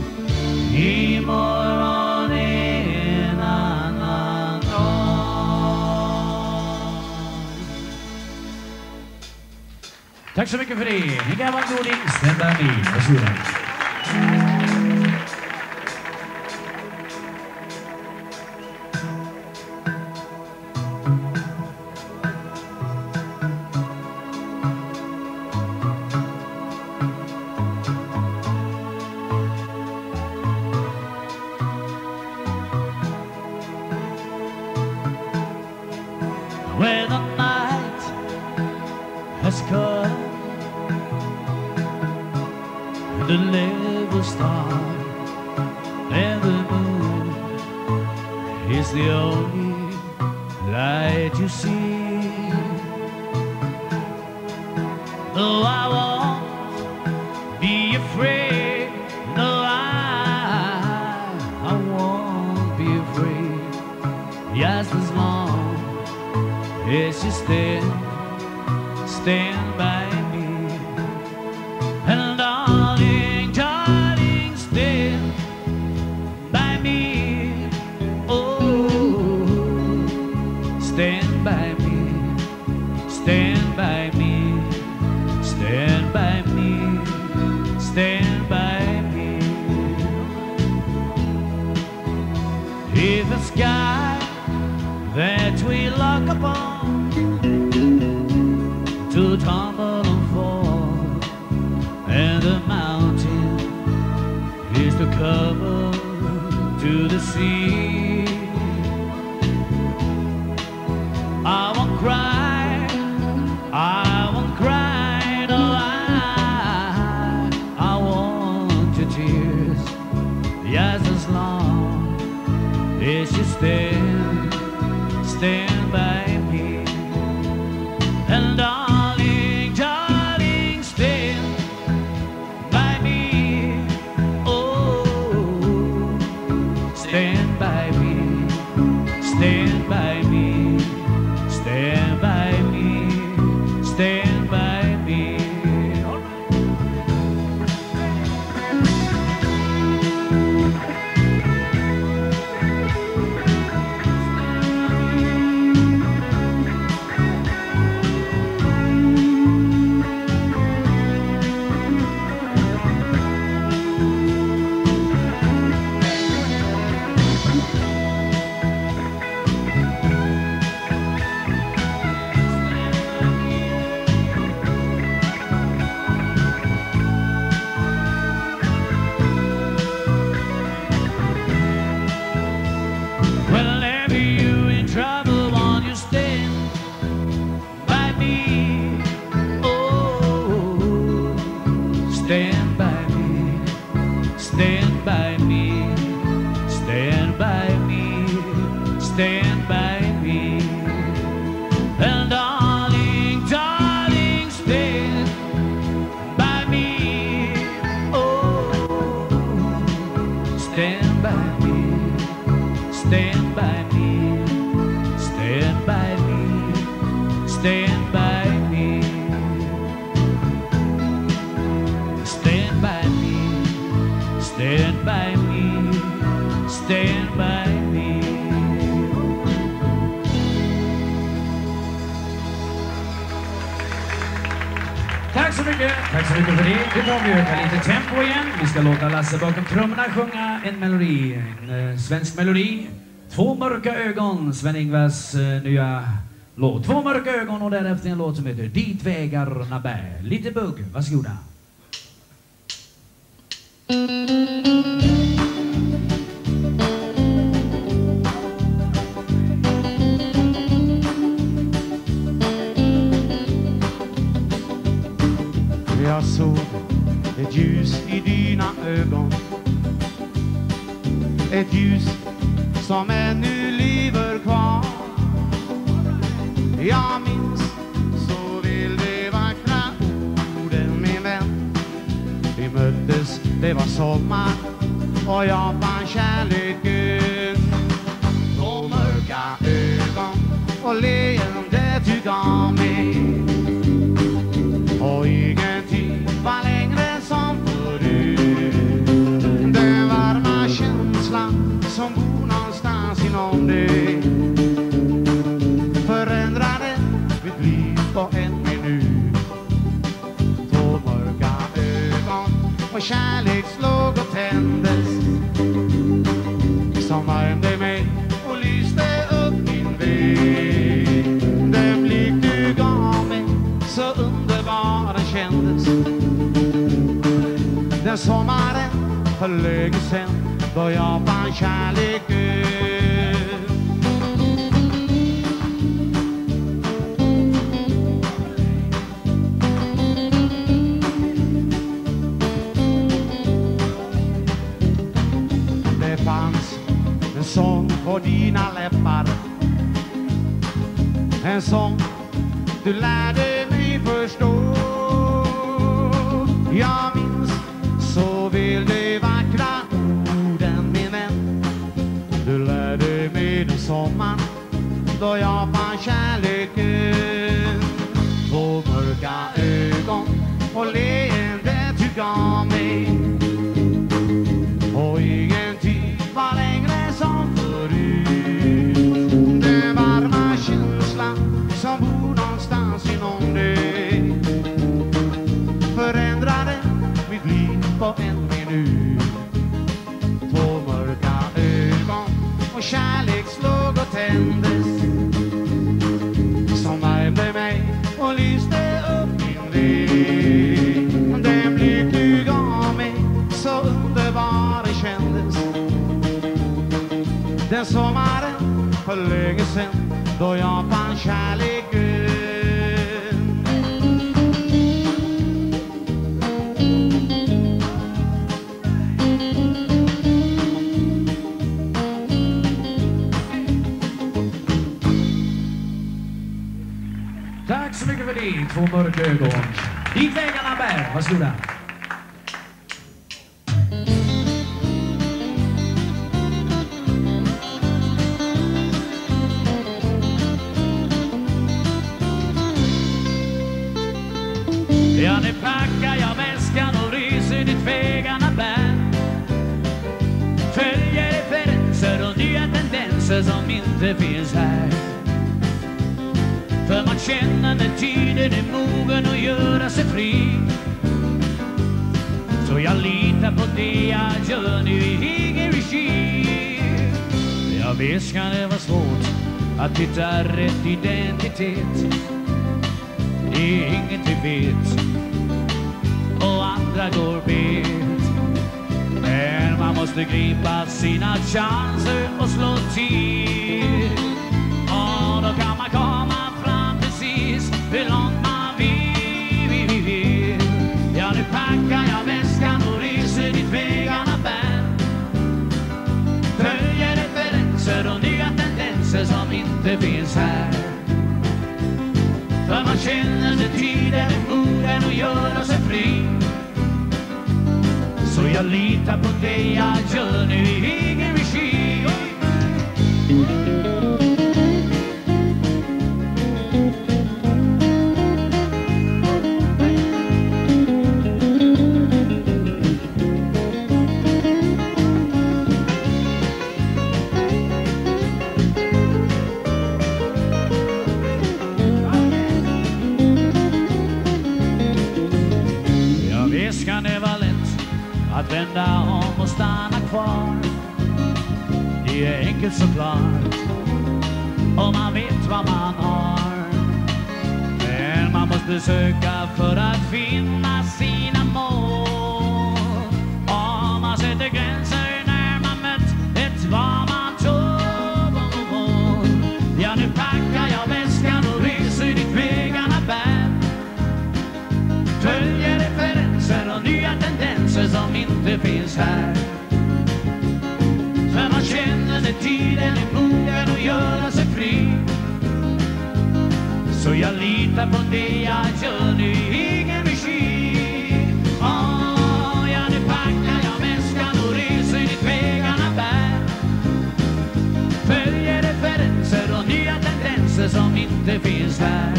Imorgon är en annan dag. Tack så mycket för det. En gammal goding. Stand by me. Varsågoda. When the night has come and the level star and the moon is the only light you see. Though I won't be afraid, no, I, I won't be afraid, just as long as you stand, stand by me. And darling, darling, stand by me. Oh, stand by me, stand by me, stand by me, stand by me. If the sky that we look upon to tumble and fall, and the mountain is to cover to the sea, I won't cry, I won't cry, no, I, I want your tears, just as long as you stand, stand by me. And darling, darling, stand by me. Oh, stand by me, stand by me, stand by me, stand by me. Whenever you're in trouble, won't you stand by me? Oh, stand by me, stand by me, stand by me, stand by me. And darling, darling, stand by me. Oh, stand by me, stand by me, stand by me, stand by me, stand by me, stand by me, stand by me. Tack så mycket, tack så mycket för det. Nu tar vi öka lite tempo igen. Vi ska låta Lasse bakom trummorna sjunga en melodi, en eh, svensk melodi. Två mörka ögon, Sven-Ingvars eh, nya låt. Två mörka ögon och därefter en låt som heter Dit vägarna bär. Lite bugg, varsågoda. Jag såg ett ljus som ännu lever kvar. Jag minns så vill det vackra orden, min vän. Vi möttes, det var sommar och jag fann kärleken. Två mörka ögon och leende du gav mig. Och ingenting var längre som förut. Den varma känslan som bor någonstans inom dig förändrade mitt liv på en minut. Två mörka ögon och kärlekslåg och tändes som värmde mig och lyste upp min väg. Den blick du gav mig, så underbar den kändes. Den sommaren för länge sen då jag fann kärleken. Det fanns en sång på dina läppar, en sång du lärde mig förstå. Jag minns så vill det vackra orden, min vän. Du lärde mig den sommaren då jag fann kärleken. Två mörka ögon och leende du gav mig. Och ingenting var längre som förut. Den varma känslan som bor någonstans inom dig förändrade mitt liv på en minut. Två mörka ögon och kärlekslåg och tändes som värmde mig och lyste upp min väg. Den blick du gav mig, så underbar det kändes. Den sommaren för länge sen då jag fann kärleken. Tack så mycket för det, två mörka ögon. Dit vägarna bär, varsågoda. Ja, nu packar jag väskan och reser dit vägarna bär. Följer referenser och nya tendenser som inte finns här. För man känner när tiden är mogen att göra sig fri. Så jag litar på det jag gör nu i egen regi. Jag vet kan det vara svårt att hitta rätt identitet. Det är inget vi vet och andra går bet. Men man måste gripa sina chanser och slå till. Och då kan man komma fram precis hur långt man vill. Ja, nu packar jag väskan och reser dit vägarna bär. Följer referenser och nya tendenser som inte finns här. För man känner sig tiden är mogen att göra sig fri. Så jag litar på det jag gör nu i egen regi. Kan det vara lätt att vända om och stanna kvar. Det är enkelt såklart om man vet vad man har. Men man måste söka för att finna sina mål. Om man sätter gränser när man mött ett vad man tog. Ja, nu packar jag väskan och reser dit vägarna bär. Följer referenser och nya tendenser som inte finns här. För man Så jag litar på det jag gör nu, ingen besked. Åh, ja nu packar jag väskan och reser dit vägarna bär. Följer referenser och nya tendenser som inte finns där.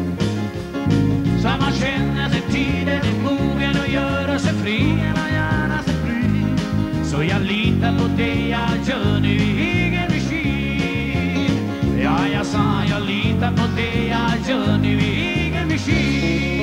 Så man känner när tiden är mogen och göra sig fri, eller göra sig fri. Så jag litar på det jag gör nu, ingen besked. Ja, jag sa jag litar på det jag gör nu, ingen besked.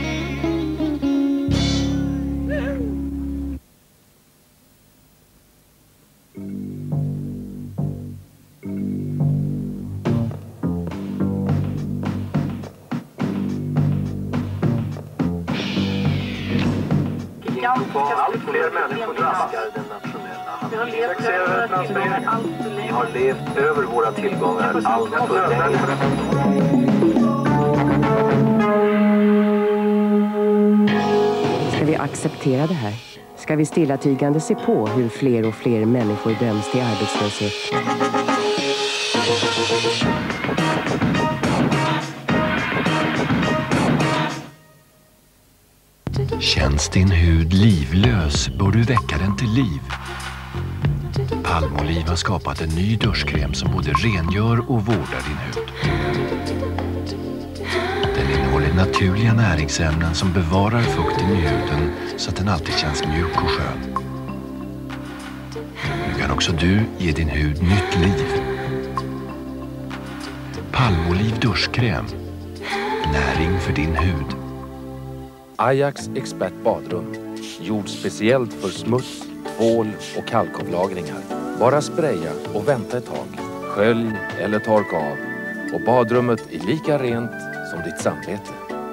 Allt fler människor raskar den nationella. Vi har levt över våra tillgångar allt för länge. Ska vi acceptera det här? Ska vi stillatigande se på hur fler och fler människor döms till arbetslöshet? Känns din hud livlös bör du väcka den till liv. Palmolive har skapat en ny duschkräm som både rengör och vårdar din hud. Den innehåller naturliga näringsämnen som bevarar fukten i huden så att den alltid känns mjuk och skön. Nu kan också du ge din hud nytt liv. Palmolive duschkräm. Näring för din hud. Ajax Expert Badrum. Gjord speciellt för smuts, tvål och kalkavlagringar. Bara spraya och vänta ett tag. Skölj eller torka av. Och badrummet är lika rent som ditt samvete.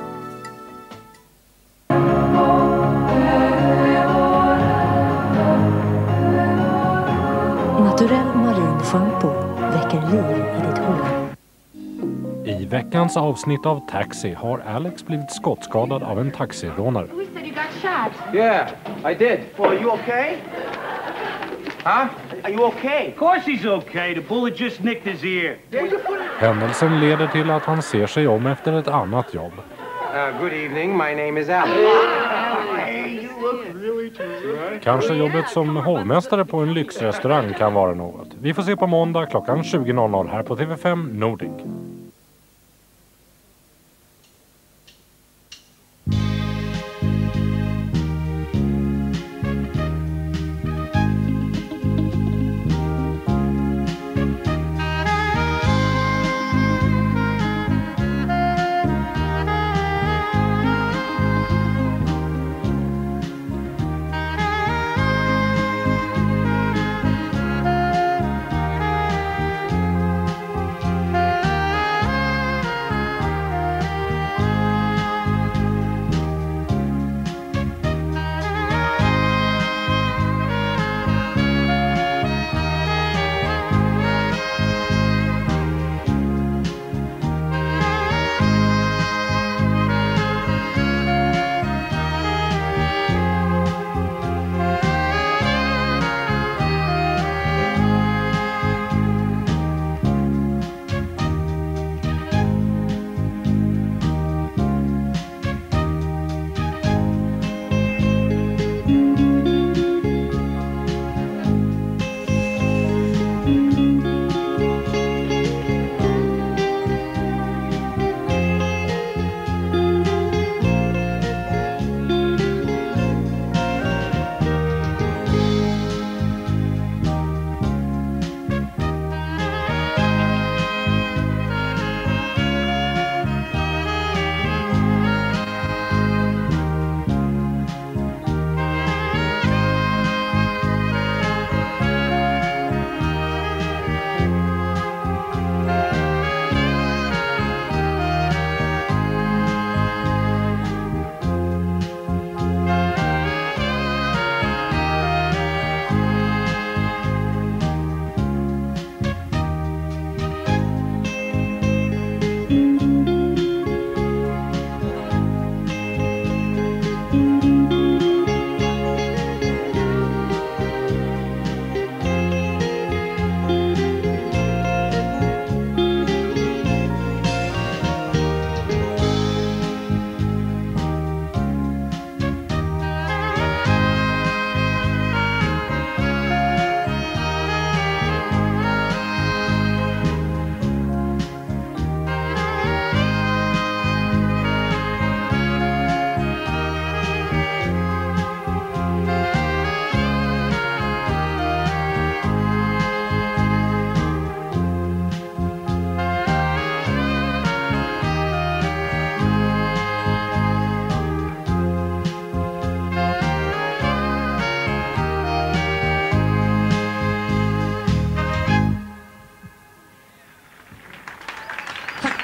Naturell marin shampoo väcker liv i ditt hår. I veckans avsnitt av Taxi har Alex blivit skottskadad av en taxirånare. We said you got shot. Yeah, I did. Well, are you okay? Huh? Are you okay? Of course he's okay. The bullet just nicked his ear. Händelsen leder till att han ser sig om efter ett annat jobb. Uh, good evening, my name is Alex. Hey, you look really right? Kanske jobbet som hovmästare på en lyxrestaurang kan vara något. Vi får se på måndag klockan tjugo noll noll här på T V fem Nordic.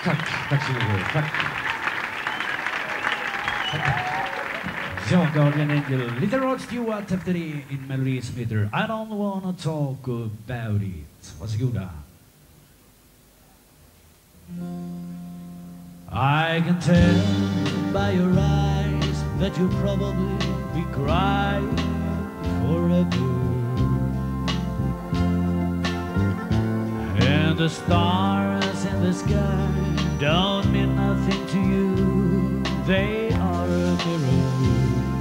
Tack, tack så mycket. Tack. Ja, Guardian Angel. Lite Rod Stewart efter det i en melodi som heter I don't wanna talk about it. Varsågoda. I can tell by your eyes that you'll probably be crying forever. And the stars in the sky don't mean nothing to you. They are a mirror.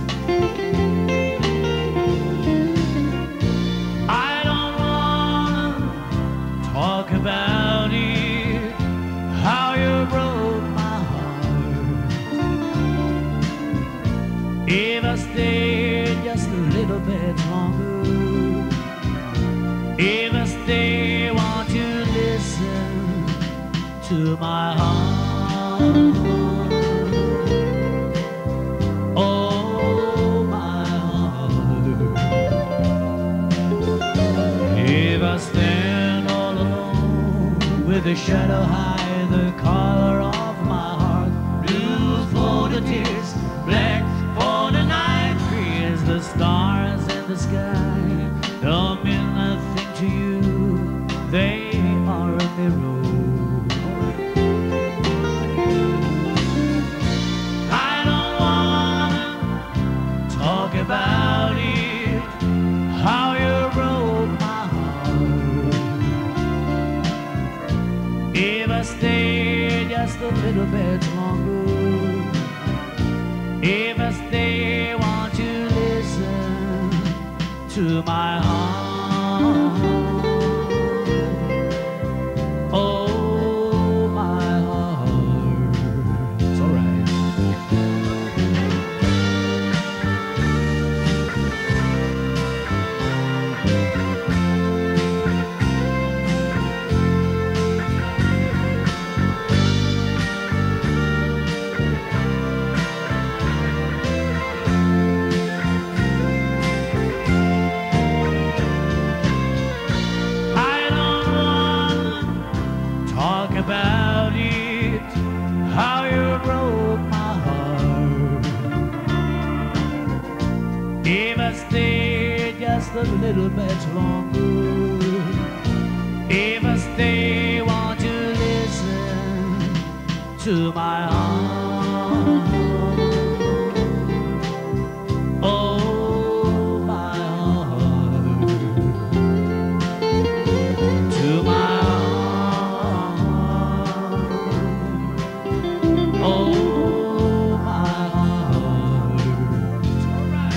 I don't wanna talk about it, how you broke my heart. If I stayed just a little bit longer, if I stay, won't you listen to my heart? Oh, my heart. If I stand all alone with the shadow high, the color of my heart, blue for the tears, black for the night, fears the stars in the sky don't mean nothing to you. They are a mirror. I don't wanna talk about it, how you broke my heart. If I stay just a little bit longer, if I stay, won't you listen to my heart? Oh, my heart. It's all right. About it, how you broke my heart. If I stay just a little bit longer, if I stay, won't you listen to my heart? Oh, my heart. To my oh, my heart. All right.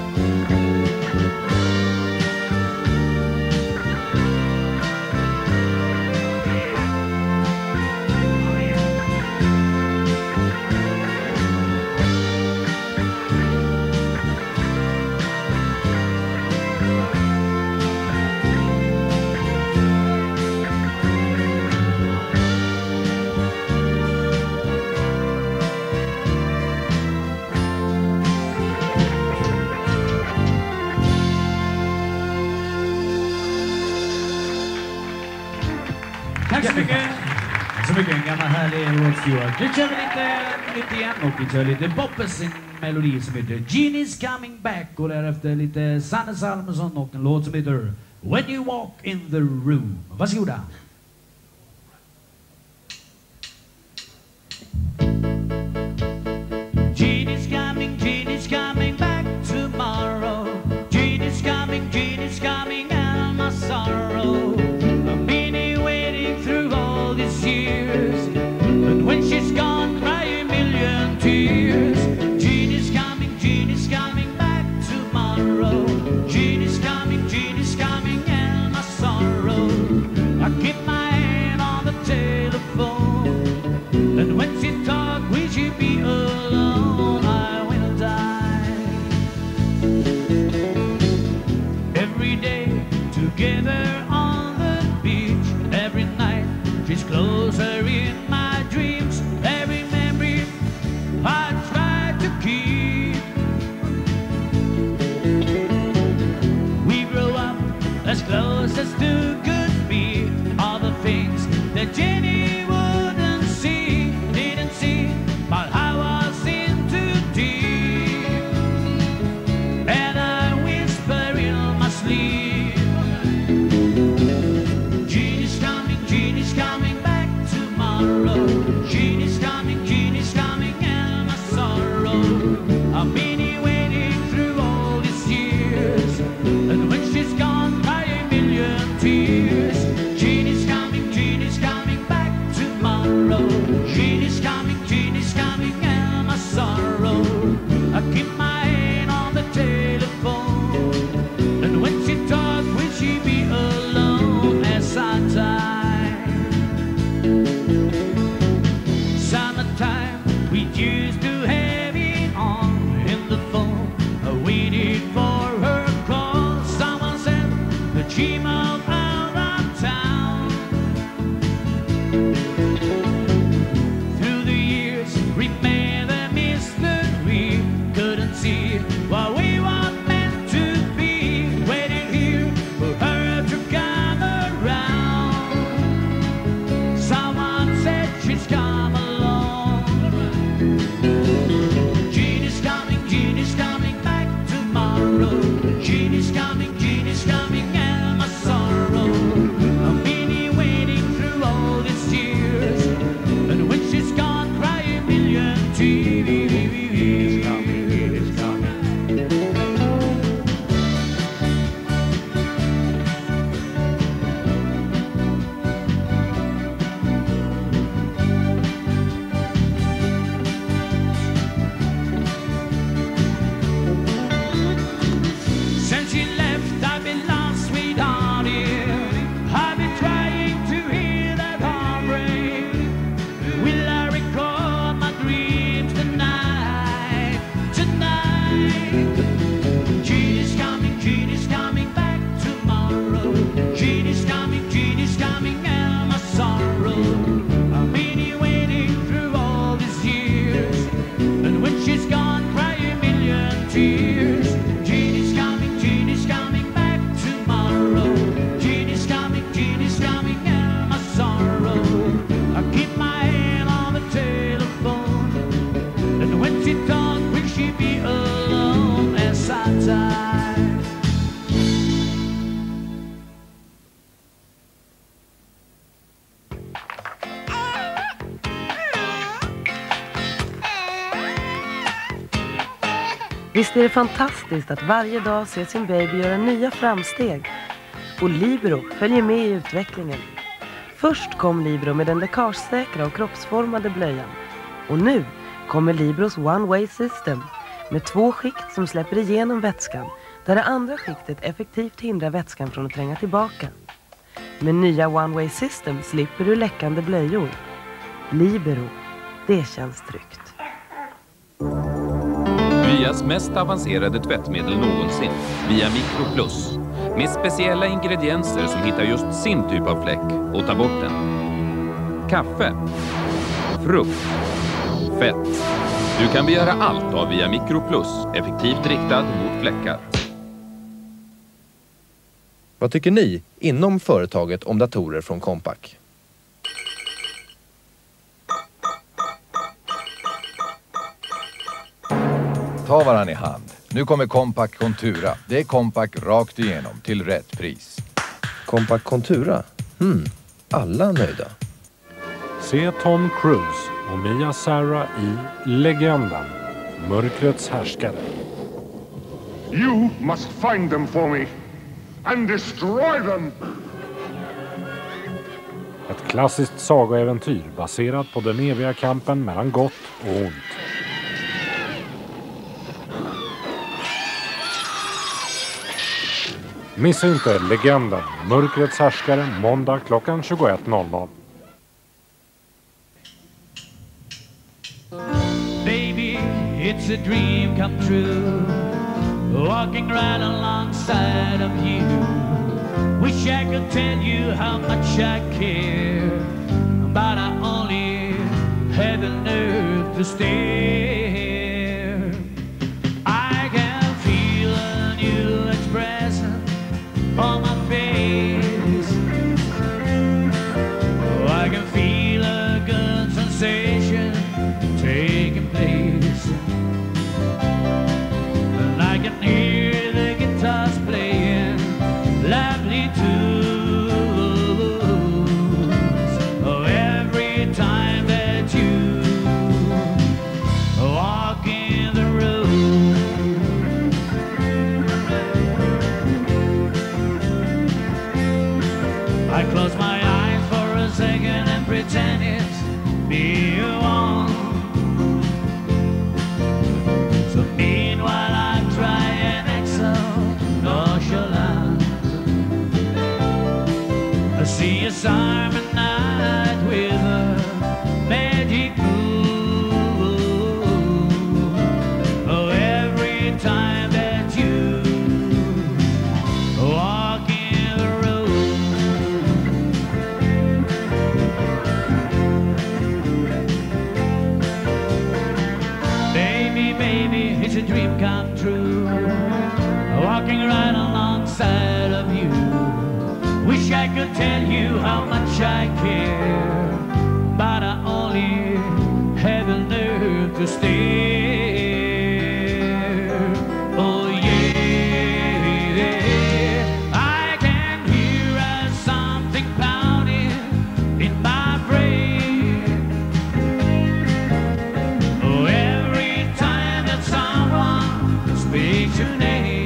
Tack så mycket. Tack så mycket. En gammal härlig Rod Stewart. Nu kör vi lite nytt igen och vi kör lite Boppes, en melodi som heter Genie's Coming Back och därefter lite Sanne Salmonsson och en låt som heter When You Walk In The Room. Varsågoda. Genie's coming, Genie's coming back tomorrow. Genie's coming, Genie's coming and my sorrow. I've been here waiting through all these years, but when she's gone, cry a million tears. Genie's coming, Genie's coming back tomorrow. Genie's coming, Genie's coming and my sorrow. I keep my tomorrow. Jeannie's coming, Jeannie's coming, and my sorrow. I've been waiting through all these years, and when she's gone, cry a million tears. Jeannie's coming, Jeannie's coming back tomorrow. Jeannie's coming, Jeannie's coming, and my sorrow. I keep my hand on the telephone, and when she talks, will she be alone as I die? Summertime, we used to have it on in the phone. I waited for her call. Someone said that she moved out of town. Through the years, we made a mystery. Couldn't see what we were meant to be. Waiting here for her to come around. Someone said she's come along. Jeannie's coming, Jeannie's coming back tomorrow. Jeannie's coming, Jeannie's coming, and my sorrow. I've been waiting through all these years, and when she's gone, cry a million tears. Jeannie's coming, Jeannie's coming. Since she left, I've been lost without her. I've been trying to hear that heartbreak. Will I record my dreams tonight? Tonight. Jeannie's coming, Jeannie's coming back tomorrow. Jeannie's coming, Jeannie's coming, and my sorrow. I've been waiting through all these years, and when she's gone, cry a million tears. Jeannie's coming, Jeannie's coming back tomorrow. Jeannie's coming, Jeannie's coming, and my sorrow. I keep my hand on the telephone, and when she talks, will she be alone as I die? Visst är det fantastiskt att varje dag se sin baby göra nya framsteg. Och Libero följer med i utvecklingen. Först kom Libero med den läkagesäkra och kroppsformade blöjan. Och nu kommer Liberos One Way System med två skikt som släpper igenom vätskan, där det andra skiktet effektivt hindrar vätskan från att tränga tillbaka. Med nya One Way System slipper du läckande blöjor. Libero, det känns tryggt. Vias mest avancerade tvättmedel någonsin, Via Micro Plus. Med speciella ingredienser som hittar just sin typ av fläck och tar bort den. Kaffe, frukt, fett. Du kan begära allt av Via Micro Plus, effektivt riktad mot fläckar. Vad tycker ni inom företaget om datorer från Compaq? Ta varann i hand. Nu kommer Compaq Contura. Det är Compaq rakt igenom till rätt pris. Compaq Contura? Hmm, alla nöjda. Se Tom Cruise och Mia Sara i Legenden, Mörkrets härskare. You must find them for me and destroy them. Ett klassiskt sagoäventyr baserat på den eviga kampen mellan gott och ont. Missa inte Legenden, Mörkrets härskare, måndag klockan tjugoett noll noll. Baby, it's a dream come true, walking right alongside of you. Wish I could tell you how much I care, but I only had the nerve to stare. I can feel a new expression on my face. Oh, I can feel a good sensation taking place, and I can hear the guitars playing lively tunes. Oh, every time it's a dream come true. Walking right alongside of you. Wish I could tell you how much I care, but I only have the nerve to stay. Oh yeah, I can hear a something pounding in my brain. Oh, every time that someone speaks your name,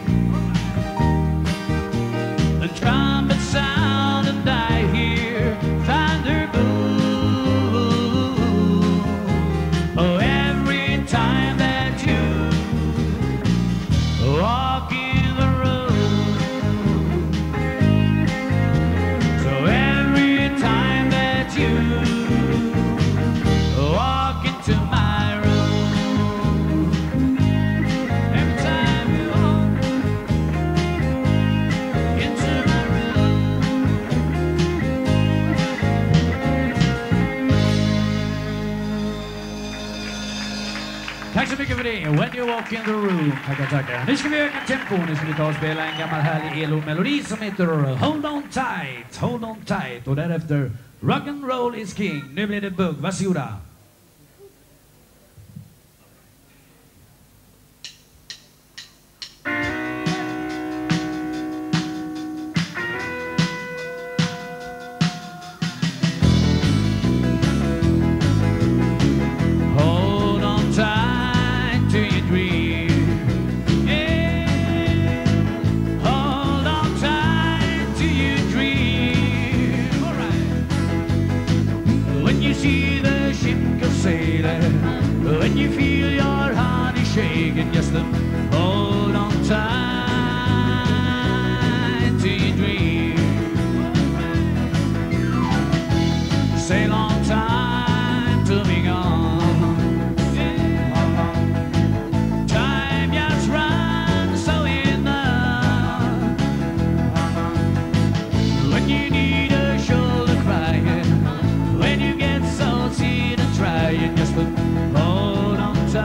the trumpet sound and I hear thunder boom. Oh, every time that you walk in the room. So every time that you walk into my room, every time you walk into my room. Tack så mycket för det. When you walk in the room. Tackar, tackar. Nu ska vi öka tempo. Nu ska vi ta och spela en gammal härlig elo-melodi som heter Hold On Tight, Hold On Tight. Och därefter Rock and Roll is King. Nu blir det bugg. Varsågoda. Hold on tight to your dream. Yeah. Hold on tight to your dream. All right. When you see the ship go sailing, when you feel your heart is shaking, just to hold on tight to your dream. Sail on time to be gone. Time just runs so enough. When you need a shoulder crying, when you get so seed and trying, just to hold on tight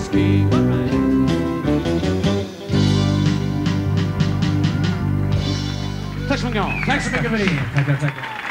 whiskey wine. Tack så mycket. Tack så mycket för det. Tackar, tackar.